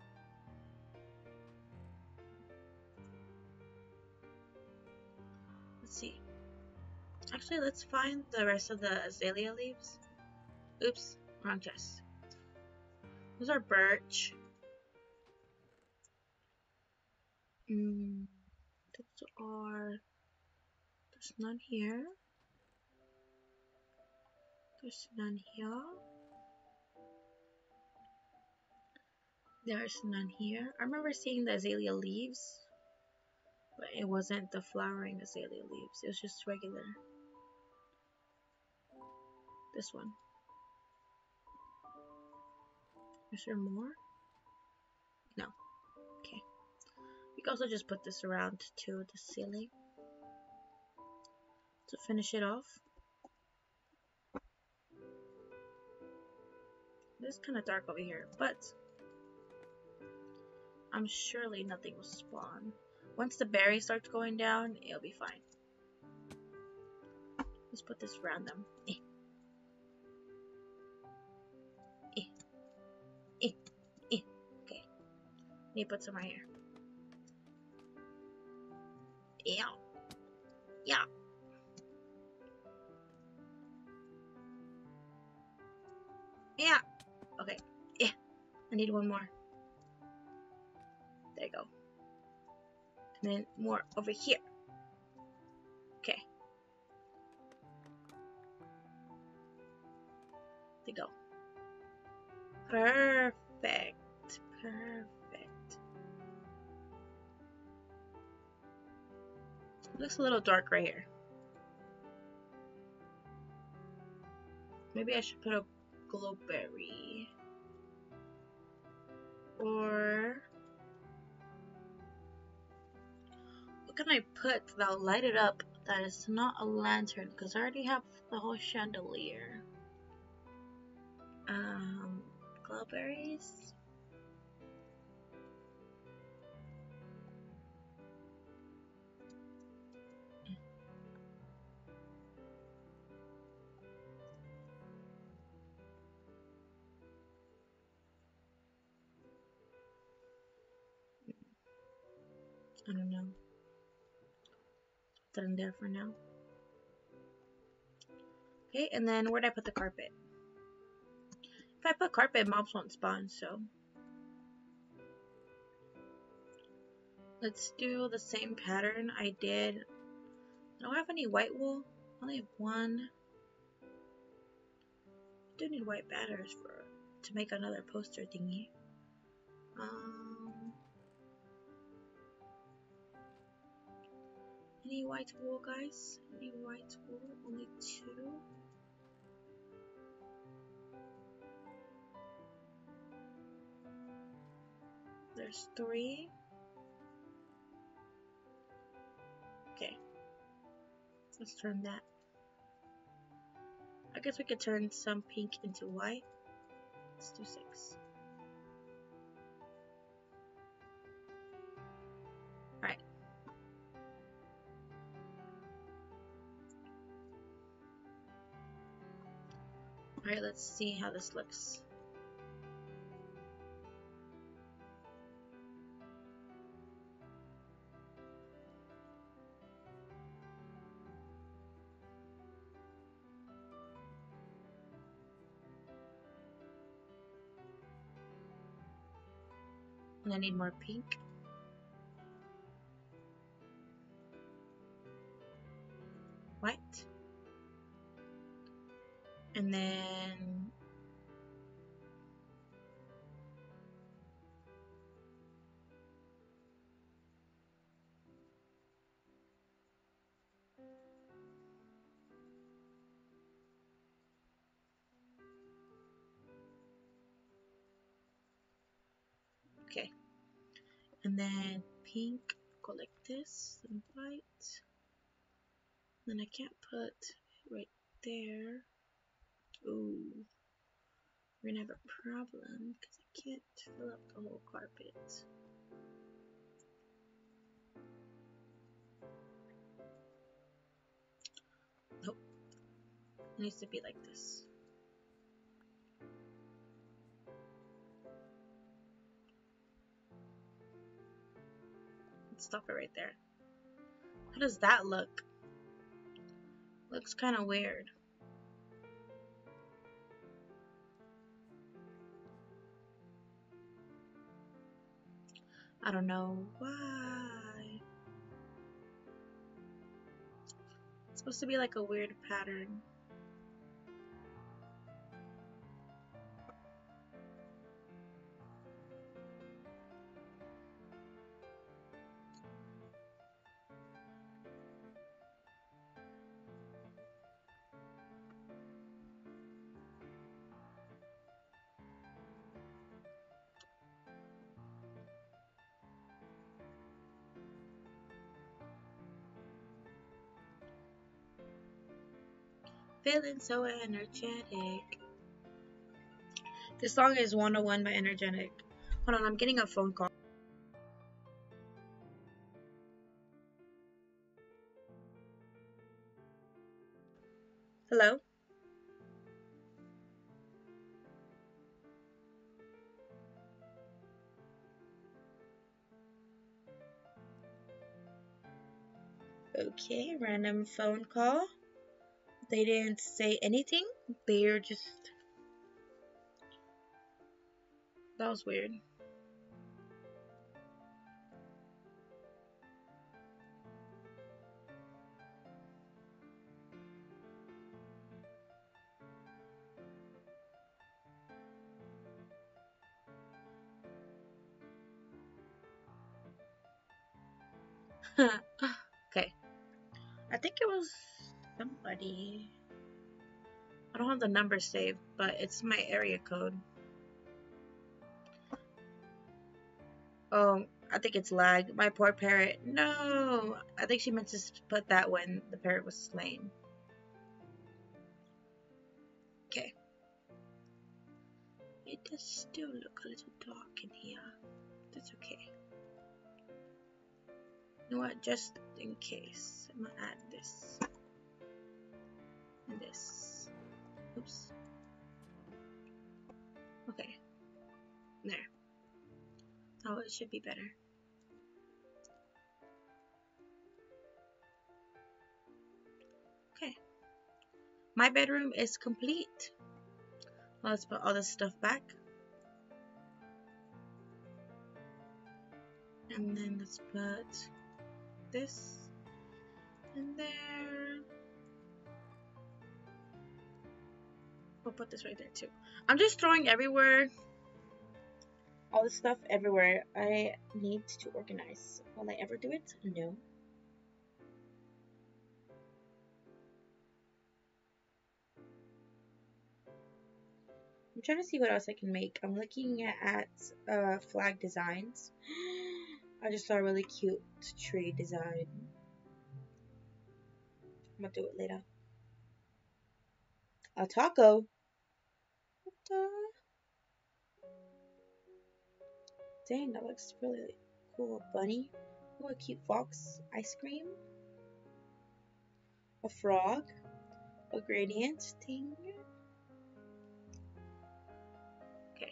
Let's see. Actually, let's find the rest of the azalea leaves. Oops, wrong chest. Those are birch. Those are... There's none here. There's none here. There's none here. I remember seeing the azalea leaves, but it wasn't the flowering azalea leaves. It was just regular. This one. Is there more? No. Okay. We can also just put this around to the ceiling to finish it off. It's kind of dark over here, but I'm surely nothing will spawn. Once the berry starts going down, it'll be fine. Let's put this around them. Okay. Need to put some right here. Yeah. Yeah. Yeah. Okay. Yeah. I need one more. There you go. And then more over here. Okay. There you go. Perfect. Perfect. It looks a little dark right here. Maybe I should put a glowberry. Or what can I put that'll light it up that is not a lantern? Because I already have the whole chandelier. Glowberries. I don't know. Put that in there for now. Okay, and then where'd I put the carpet? If I put carpet, mobs won't spawn, so let's do the same pattern I did. I don't have any white wool. I only have one. I do need white batters to make another poster thingy. Any white wool, guys? Any white wool? Only 2. There's 3. Okay. Let's turn that. I guess we could turn some pink into white. Let's do 6. Alright. Alright, let's see how this looks. And I need more pink. White. And then okay. And then pink, go like this, and white. Then I can't put it right there. Ooh. We're gonna have a problem because I can't fill up the whole carpet. It needs to be like this. Let's stop it right there. How does that look? Looks kind of weird. I don't know why. It's supposed to be like a weird pattern. Feeling so energetic. This song is 101 by Energetic. Hold on, I'm getting a phone call. Hello? Okay, random phone call. They didn't say anything. They're just... That was weird. Okay. I think it was somebody. I don't have the number saved, but it's my area code. Oh, I think it's lag. My poor parrot. No! I think she meant to put that when the parrot was slain. Okay. It does still look a little dark in here. That's okay. You know what? Just in case, I'm gonna add this. And this. Oops. Okay. There. Oh, it should be better. Okay. My bedroom is complete. Let's put all this stuff back. And then let's put this in there. We'll put this right there too. I'm just throwing everywhere. All this stuff everywhere. I need to organize. Will I ever do it? No. I'm trying to see what else I can make. I'm looking at flag designs. I just saw a really cute tree design. I'm gonna do it later. A taco. What the? Dang, that looks really cool. A bunny. Oh, a cute fox. Ice cream. A frog. A gradient thing. Okay.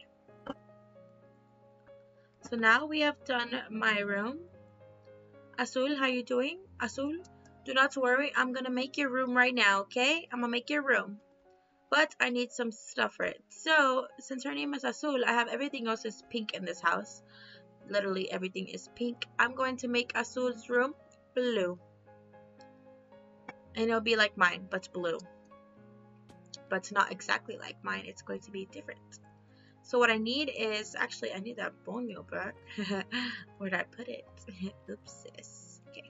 So now we have done my room. Azul, how you doing? Azul, do not worry. I'm gonna make your room right now, okay? I'm gonna make your room. But I need some stuff for it. So, since her name is Azul, I have everything else is pink in this house. Literally everything is pink. I'm going to make Azul's room blue. And it'll be like mine, but blue. But it's not exactly like mine. It's going to be different. So what I need is, actually I need that bone meal back. Where did I put it? Oopsis. Okay.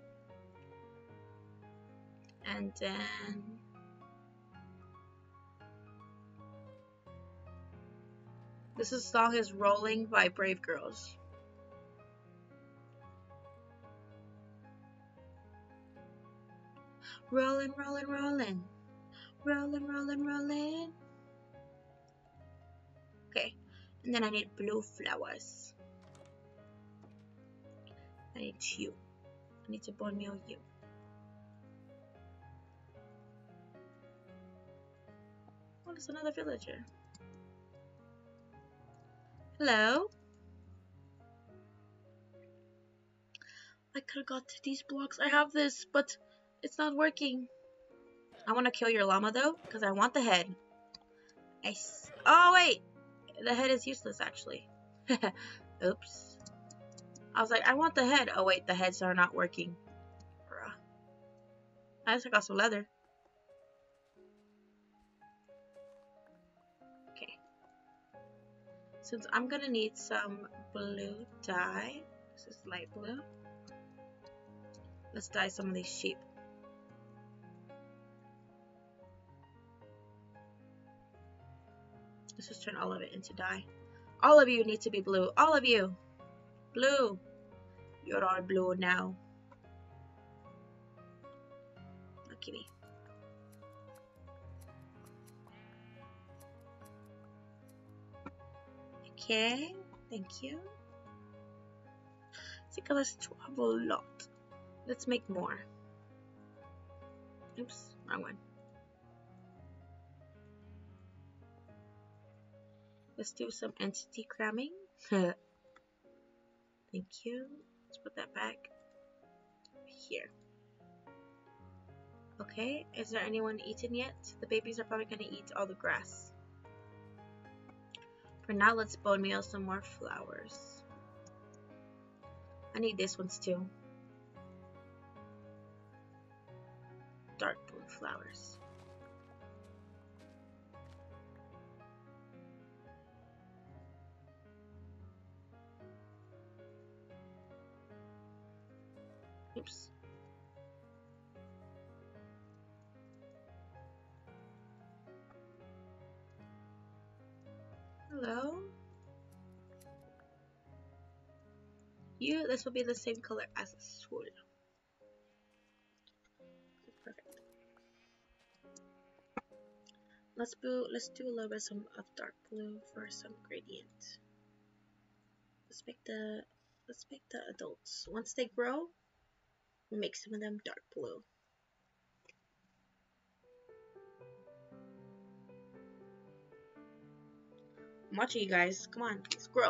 And then this song is Rolling by Brave Girls. Rolling, rolling, rolling. Rolling, rolling, rolling. Okay. And then I need blue flowers. I need you. I need to bone meal you. there's another villager. Hello? I could have got these blocks. I have this, but it's not working. I want to kill your llama though, because I want the head. Oh wait! The head is useless actually. Oops. I was like, I want the head. Oh wait, the heads are not working. Bruh. I just got some leather. Okay. Since I'm gonna need some blue dye. This is light blue. Let's dye some of these sheep. Let's just turn all of it into dye. All of you need to be blue. All of you. Blue. You're all blue now. Lucky me. Okay. Thank you. I think let's have a lot. Let's make more. Oops. Wrong one. Let's do some entity cramming. Thank you. Let's put that back here. Okay, is there anyone eaten yet? The babies are probably going to eat all the grass. For now, let's bone meal some more flowers. I need these ones too. Dark blue flowers. Oops. Hello? This will be the same color as the sword. Perfect. Let's do a little bit of dark blue for some gradient. Let's make the adults. Once they grow, we'll make some of them dark blue. I'm watching you guys. Come on, let's grow.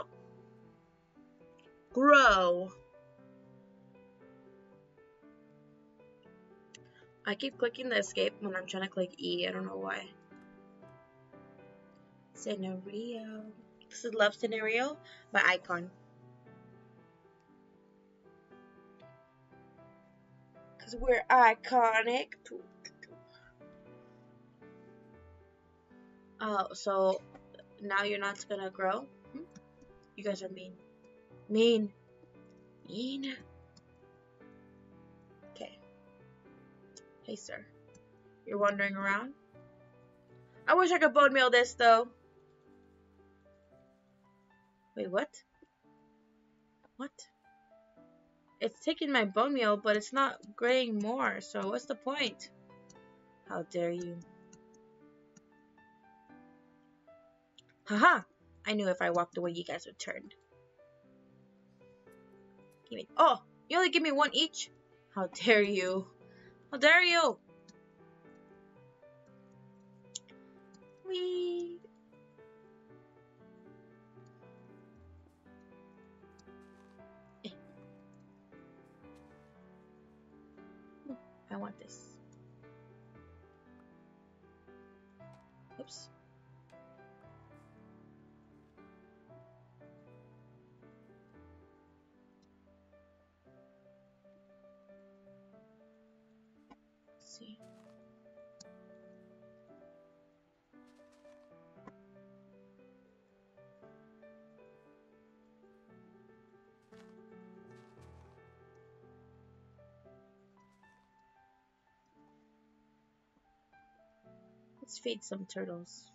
Grow. I keep clicking the escape when I'm trying to click E. I don't know why. Scenario. This is Love Scenario, my icon. Because we're iconic. Oh, so now you're not gonna grow? You guys are mean. Mean. Mean. Okay. Hey, sir. You're wandering around? I wish I could bone meal this, though. Wait, what? What? It's taking my bone meal, but it's not graying more, so what's the point? How dare you? Haha! I knew if I walked away, you guys would turn. Give me. Oh! You only give me one each? How dare you? How dare you? Wee! I want this. Oops. Let's see. Let's feed some turtles.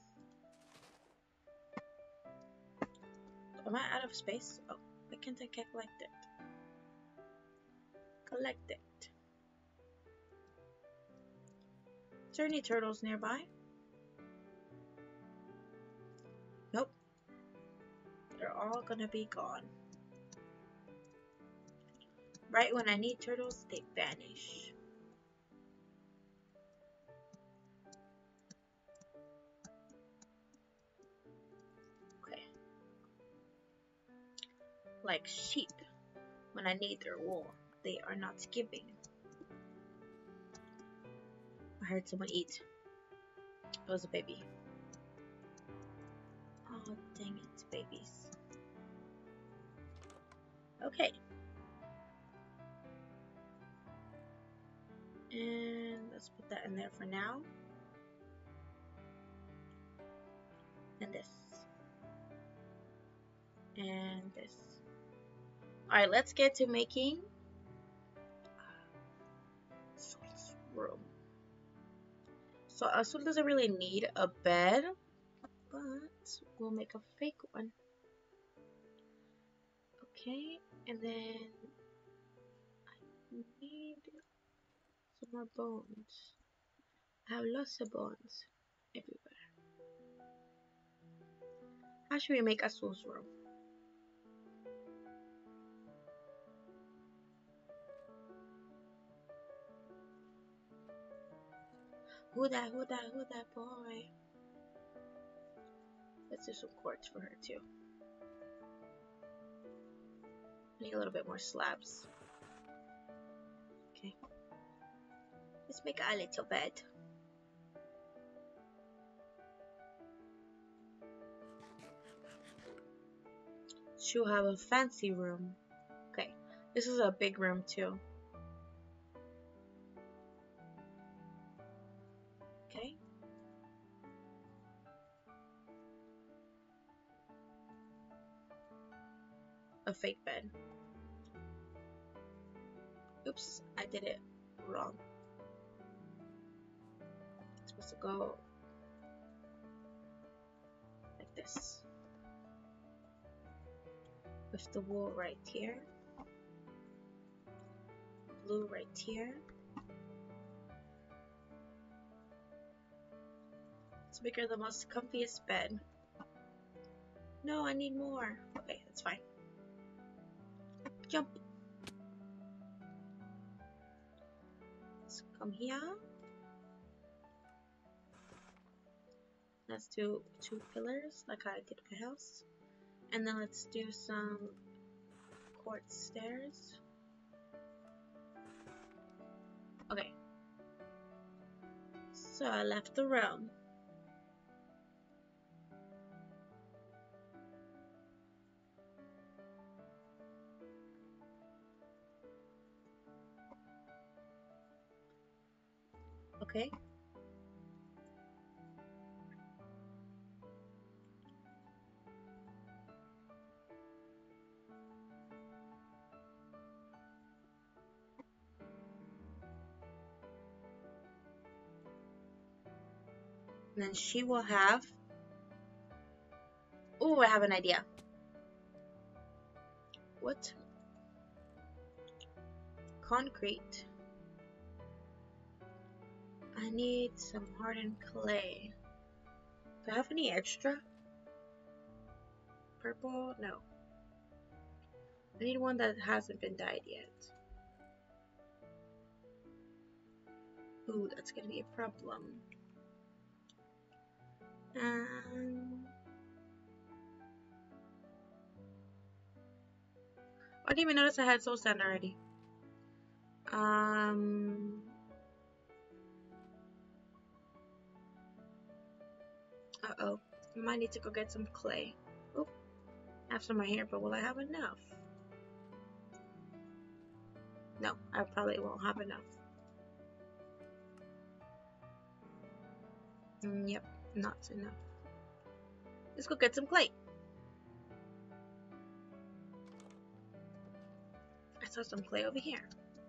Am I out of space? Oh, why can't I collect it? Collect it. Is there any turtles nearby? Nope. They're all gonna be gone. Right when I need turtles, they vanish. like sheep when I need their wool. They are not giving. I heard someone eat. It was a baby. Oh, dang it, babies. Okay. And let's put that in there for now. And this. And this. Alright, let's get to making Azul's room. So Azul doesn't really need a bed, but we'll make a fake one. Okay, and then I need some more bones. I have lots of bones everywhere. How should we make Azul's room? Who that boy? Let's do some quartz for her too. I need a little bit more slabs. Okay. Let's make a little bed. She'll have a fancy room. Okay. This is a big room too. Okay. A fake bed. Oops, I did it wrong. It's supposed to go like this. With the wool right here. Blue right here. Let's make her the most comfiest bed. No, I need more. Okay, that's fine. Jump. Let's come here. Let's do 2 pillars like I did my house. And then let's do some quartz stairs. Okay. So I left the room. Okay. And then she will have... Oh, I have an idea. What? Concrete. I need some hardened clay. Do I have any extra? Purple? No. I need one that hasn't been dyed yet. Ooh, that's gonna be a problem. I didn't even notice I had soul sand already. Uh-oh. I might need to go get some clay. Oh, I have some right here, but will I have enough? No, I probably won't have enough. Yep, not enough. Let's go get some clay. I saw some clay over here.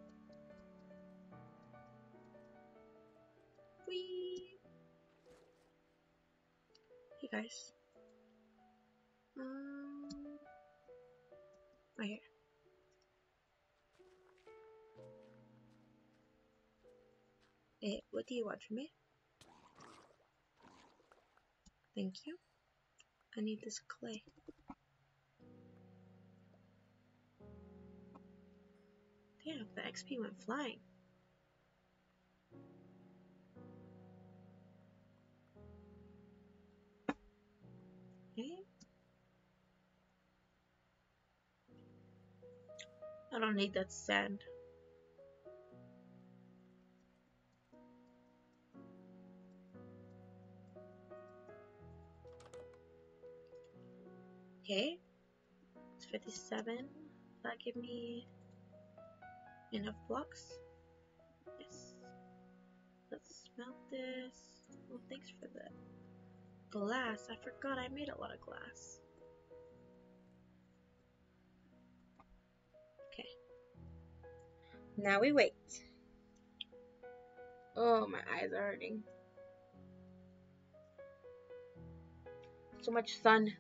Whee! Hey guys. Right here. What do you want from me? Thank you. I need this clay. Damn, the XP went flying. Okay. I don't need that sand. Okay, it's 57. That give me enough blocks. Yes. Let's smelt this. Well, thanks for the glass. I forgot I made a lot of glass. Okay. Now we wait. Oh, my eyes are hurting. So much sun.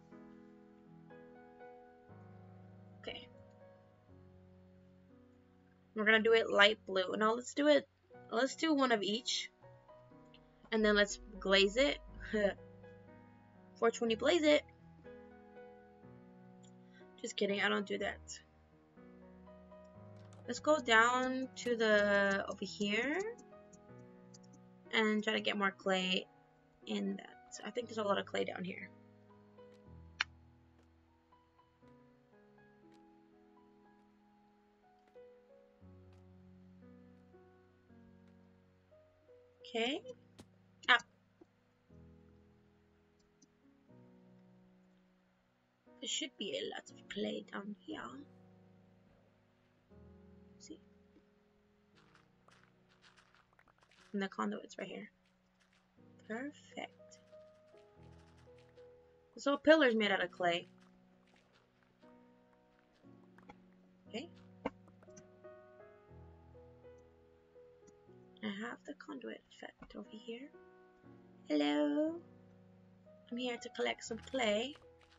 Okay. We're gonna do it light blue. Now let's do it. Let's do one of each. And then let's glaze it. 420 blaze it. Just kidding, I don't do that. Let's go down to the over here and try to get more clay in that. I think there's a lot of clay down here. Okay. Ah. There should be a lot of clay down here. See? And the conduit's right here. Perfect. This whole pillar's made out of clay. Okay. I have the conduit effect over here. Hello. I'm here to collect some clay.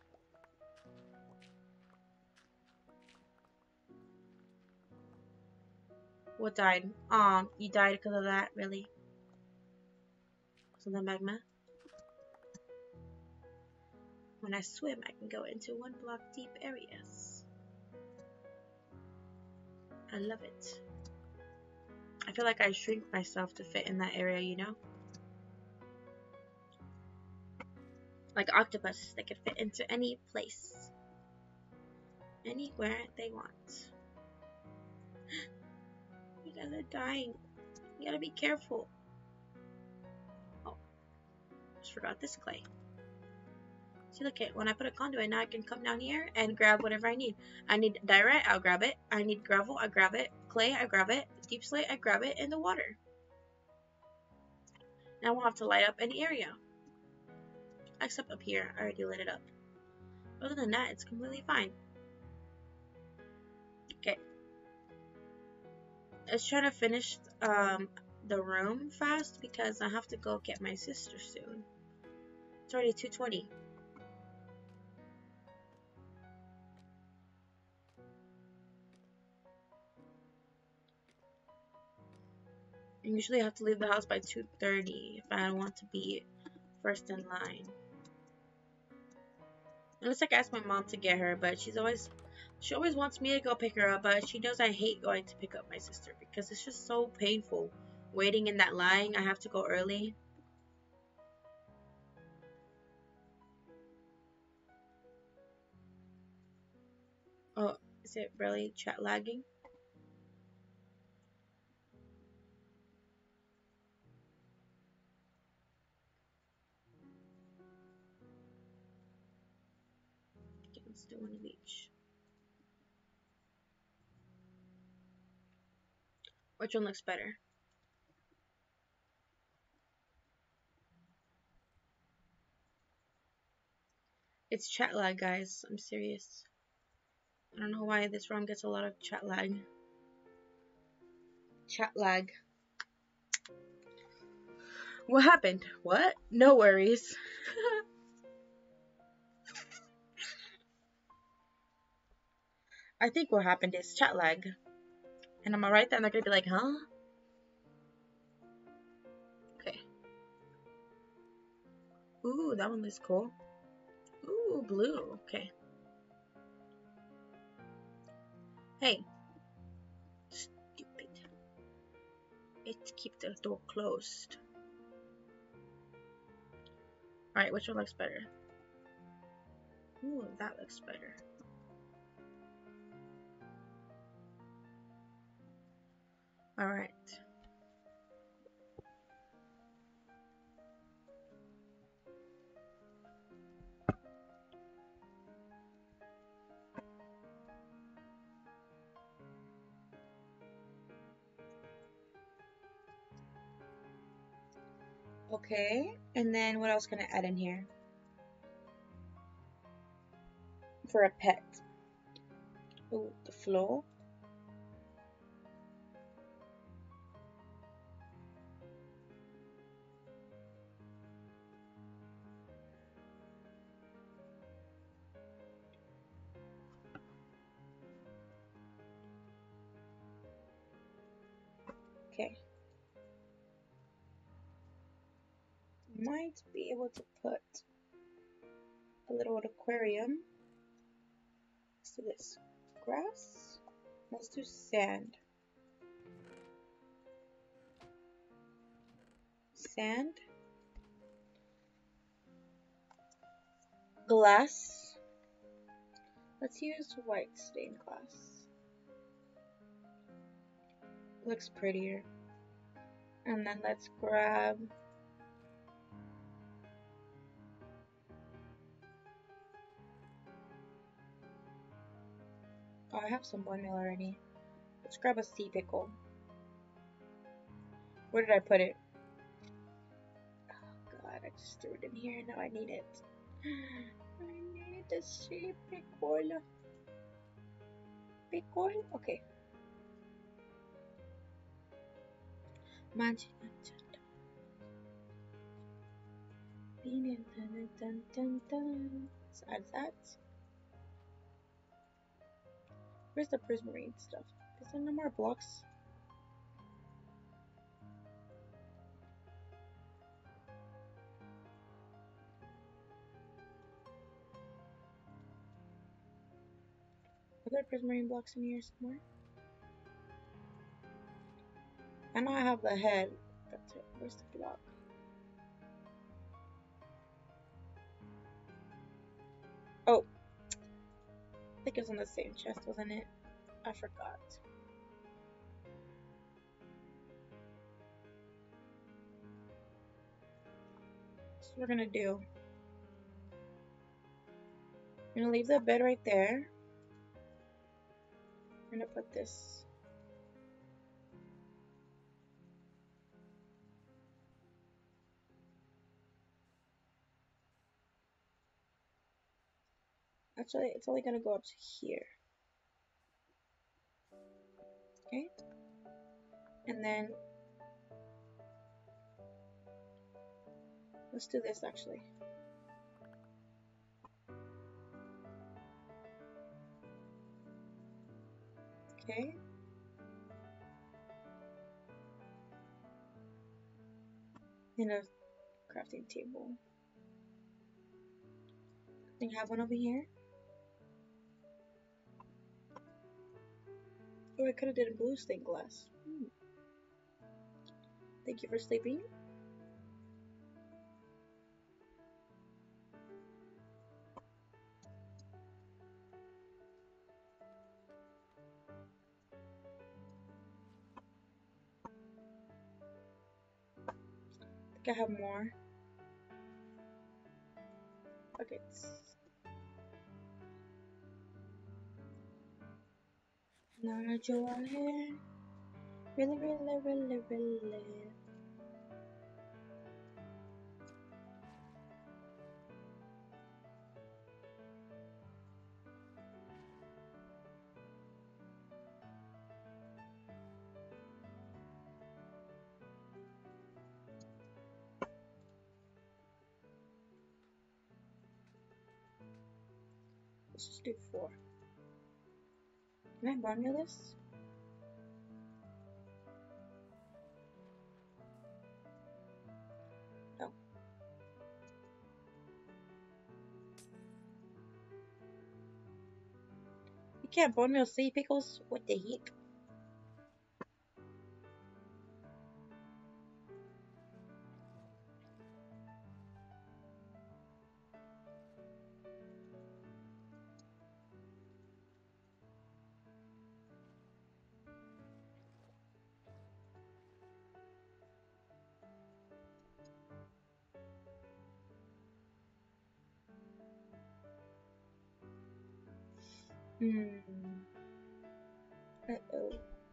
What died? You died because of that, really? Because of the magma? When I swim, I can go into 1 block deep areas. I love it. I feel like I shrink myself to fit in that area, you know? Like octopus, they could fit into any place. Anywhere they want. You guys are dying. You gotta be careful. Oh, just forgot this clay. See, look at when I put a conduit, now I can come down here and grab whatever I need. I need diorite, I'll grab it. I need gravel, I grab it. Clay, I grab it. Deep slate, I grab it. In the water. Now I won't have to light up any area. Except up here, I already lit it up. Other than that, it's completely fine. Okay. Let's try to finish the room fast because I have to go get my sister soon. It's already 2:20. I usually have to leave the house by 2:30 if I want to be first in line. Unless I ask my mom to get her, but she always wants me to go pick her up, but she knows I hate going to pick up my sister because it's just so painful waiting in that line. I have to go early. Oh, is it really chat lagging? Okay, let's do one of each. Which one looks better? It's chat lag, guys. I'm serious. I don't know why this ROM gets a lot of chat lag. Chat lag. What happened? What? No worries. I think what happened is chat lag. And am I right then they're gonna be like, huh? Okay. Ooh, that one looks cool. Ooh, blue. Okay. Hey. Stupid. Let's keep the door closed. Alright, which one looks better? Ooh, that looks better. All right. Okay, and then what else can I add in here for a pet? Oh, the floor. Okay. Might be able to put a little aquarium. Let's do this. Grass. Let's do sand. Sand. Glass. Let's use white stained glass. Looks prettier. And then let's grab oh, I have some bone meal already. Let's grab a sea pickle. Where did I put it? Oh god, I just threw it in here. Now I need it. I need the sea pickle. Pickle? Okay. Magic. Let's add that. Where's the prismarine stuff? Is there no more blocks? Are there prismarine blocks in here somewhere? I know I have the head. That's it. Where's the block? Oh. I think it was in the same chest, wasn't it? I forgot. That's what we're gonna do. I'm gonna leave the bed right there. I'm gonna put this. Actually, it's only gonna go up to here. Okay? And then let's do this actually. Okay? And a crafting table. I think I have one over here. Oh, I could have did a blue stained glass. Thank you for sleeping. I think I have more buckets. ना जो है really really really really. Let's just do 4. Can I bond you this? No. You can't bone meal sea pickles? What the heck? Uh-oh.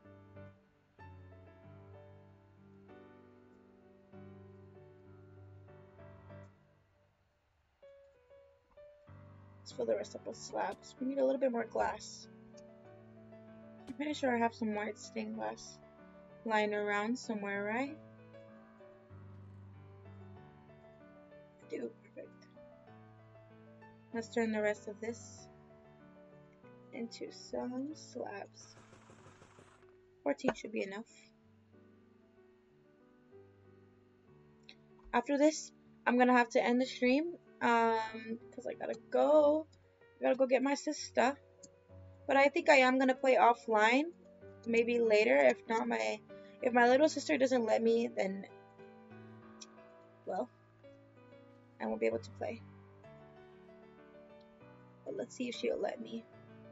Let's fill the rest up with slabs. We need a little bit more glass. I'm pretty sure I have some white stained glass lying around somewhere, right? I do. Perfect. Let's turn the rest of this into some slabs. 14 should be enough. After this, I'm gonna have to end the stream because I gotta go get my sister. But I think I am gonna play offline, maybe later. If not, if my little sister doesn't let me, then well, I won't be able to play. But let's see if she'll let me.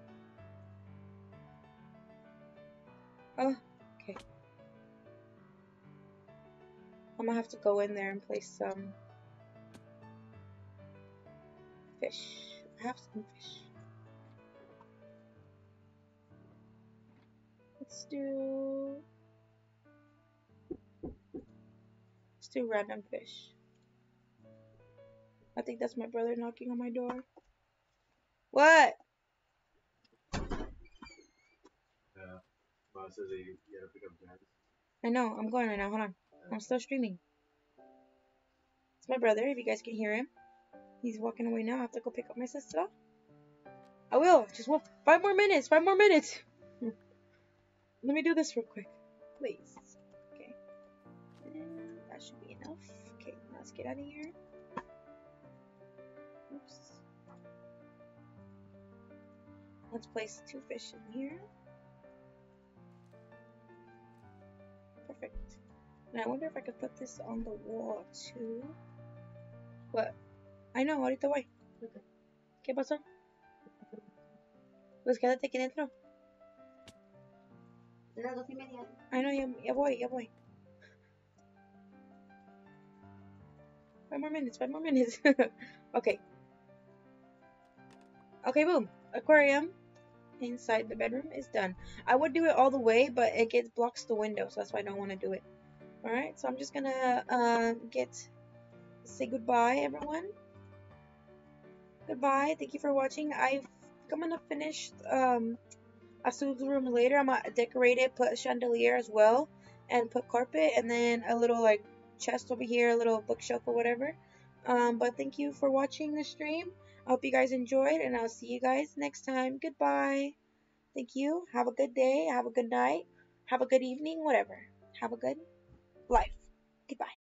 Oh, okay. I'm gonna have to go in there and place some fish. I have some fish. Let's do random fish. I think that's my brother knocking on my door. What? Yeah. Boss says that you gotta pick up Janice. I know, I'm going right now. Hold on. I'm still streaming. It's my brother, if you guys can hear him. He's walking away now. I have to go pick up my sister. I will. Just 5 more minutes. 5 more minutes. Let me do this real quick. Please. Okay. And that should be enough. Okay, let's get out of here. Oops. Let's place 2 fish in here. Perfect. And I wonder if I could put this on the wall too. What? I know, ahorita voy. Okay. ¿Qué pasó? Pues quédate aquí dentro. Las 2:30. I know, ya voy. 5 more minutes, 5 more minutes. Okay. Okay, boom. Aquarium inside the bedroom is done. I would do it all the way, but it blocks the window, so that's why I don't want to do it. Alright, so I'm just gonna say goodbye, everyone. Goodbye. Thank you for watching. I'm gonna finish Asu's room later. I'm gonna decorate it, put a chandelier as well, and put carpet, and then a little like chest over here, a little bookshelf or whatever. But thank you for watching the stream. I hope you guys enjoyed, and I'll see you guys next time. Goodbye. Thank you. Have a good day. Have a good night. Have a good evening. Whatever. Have a good life. Goodbye.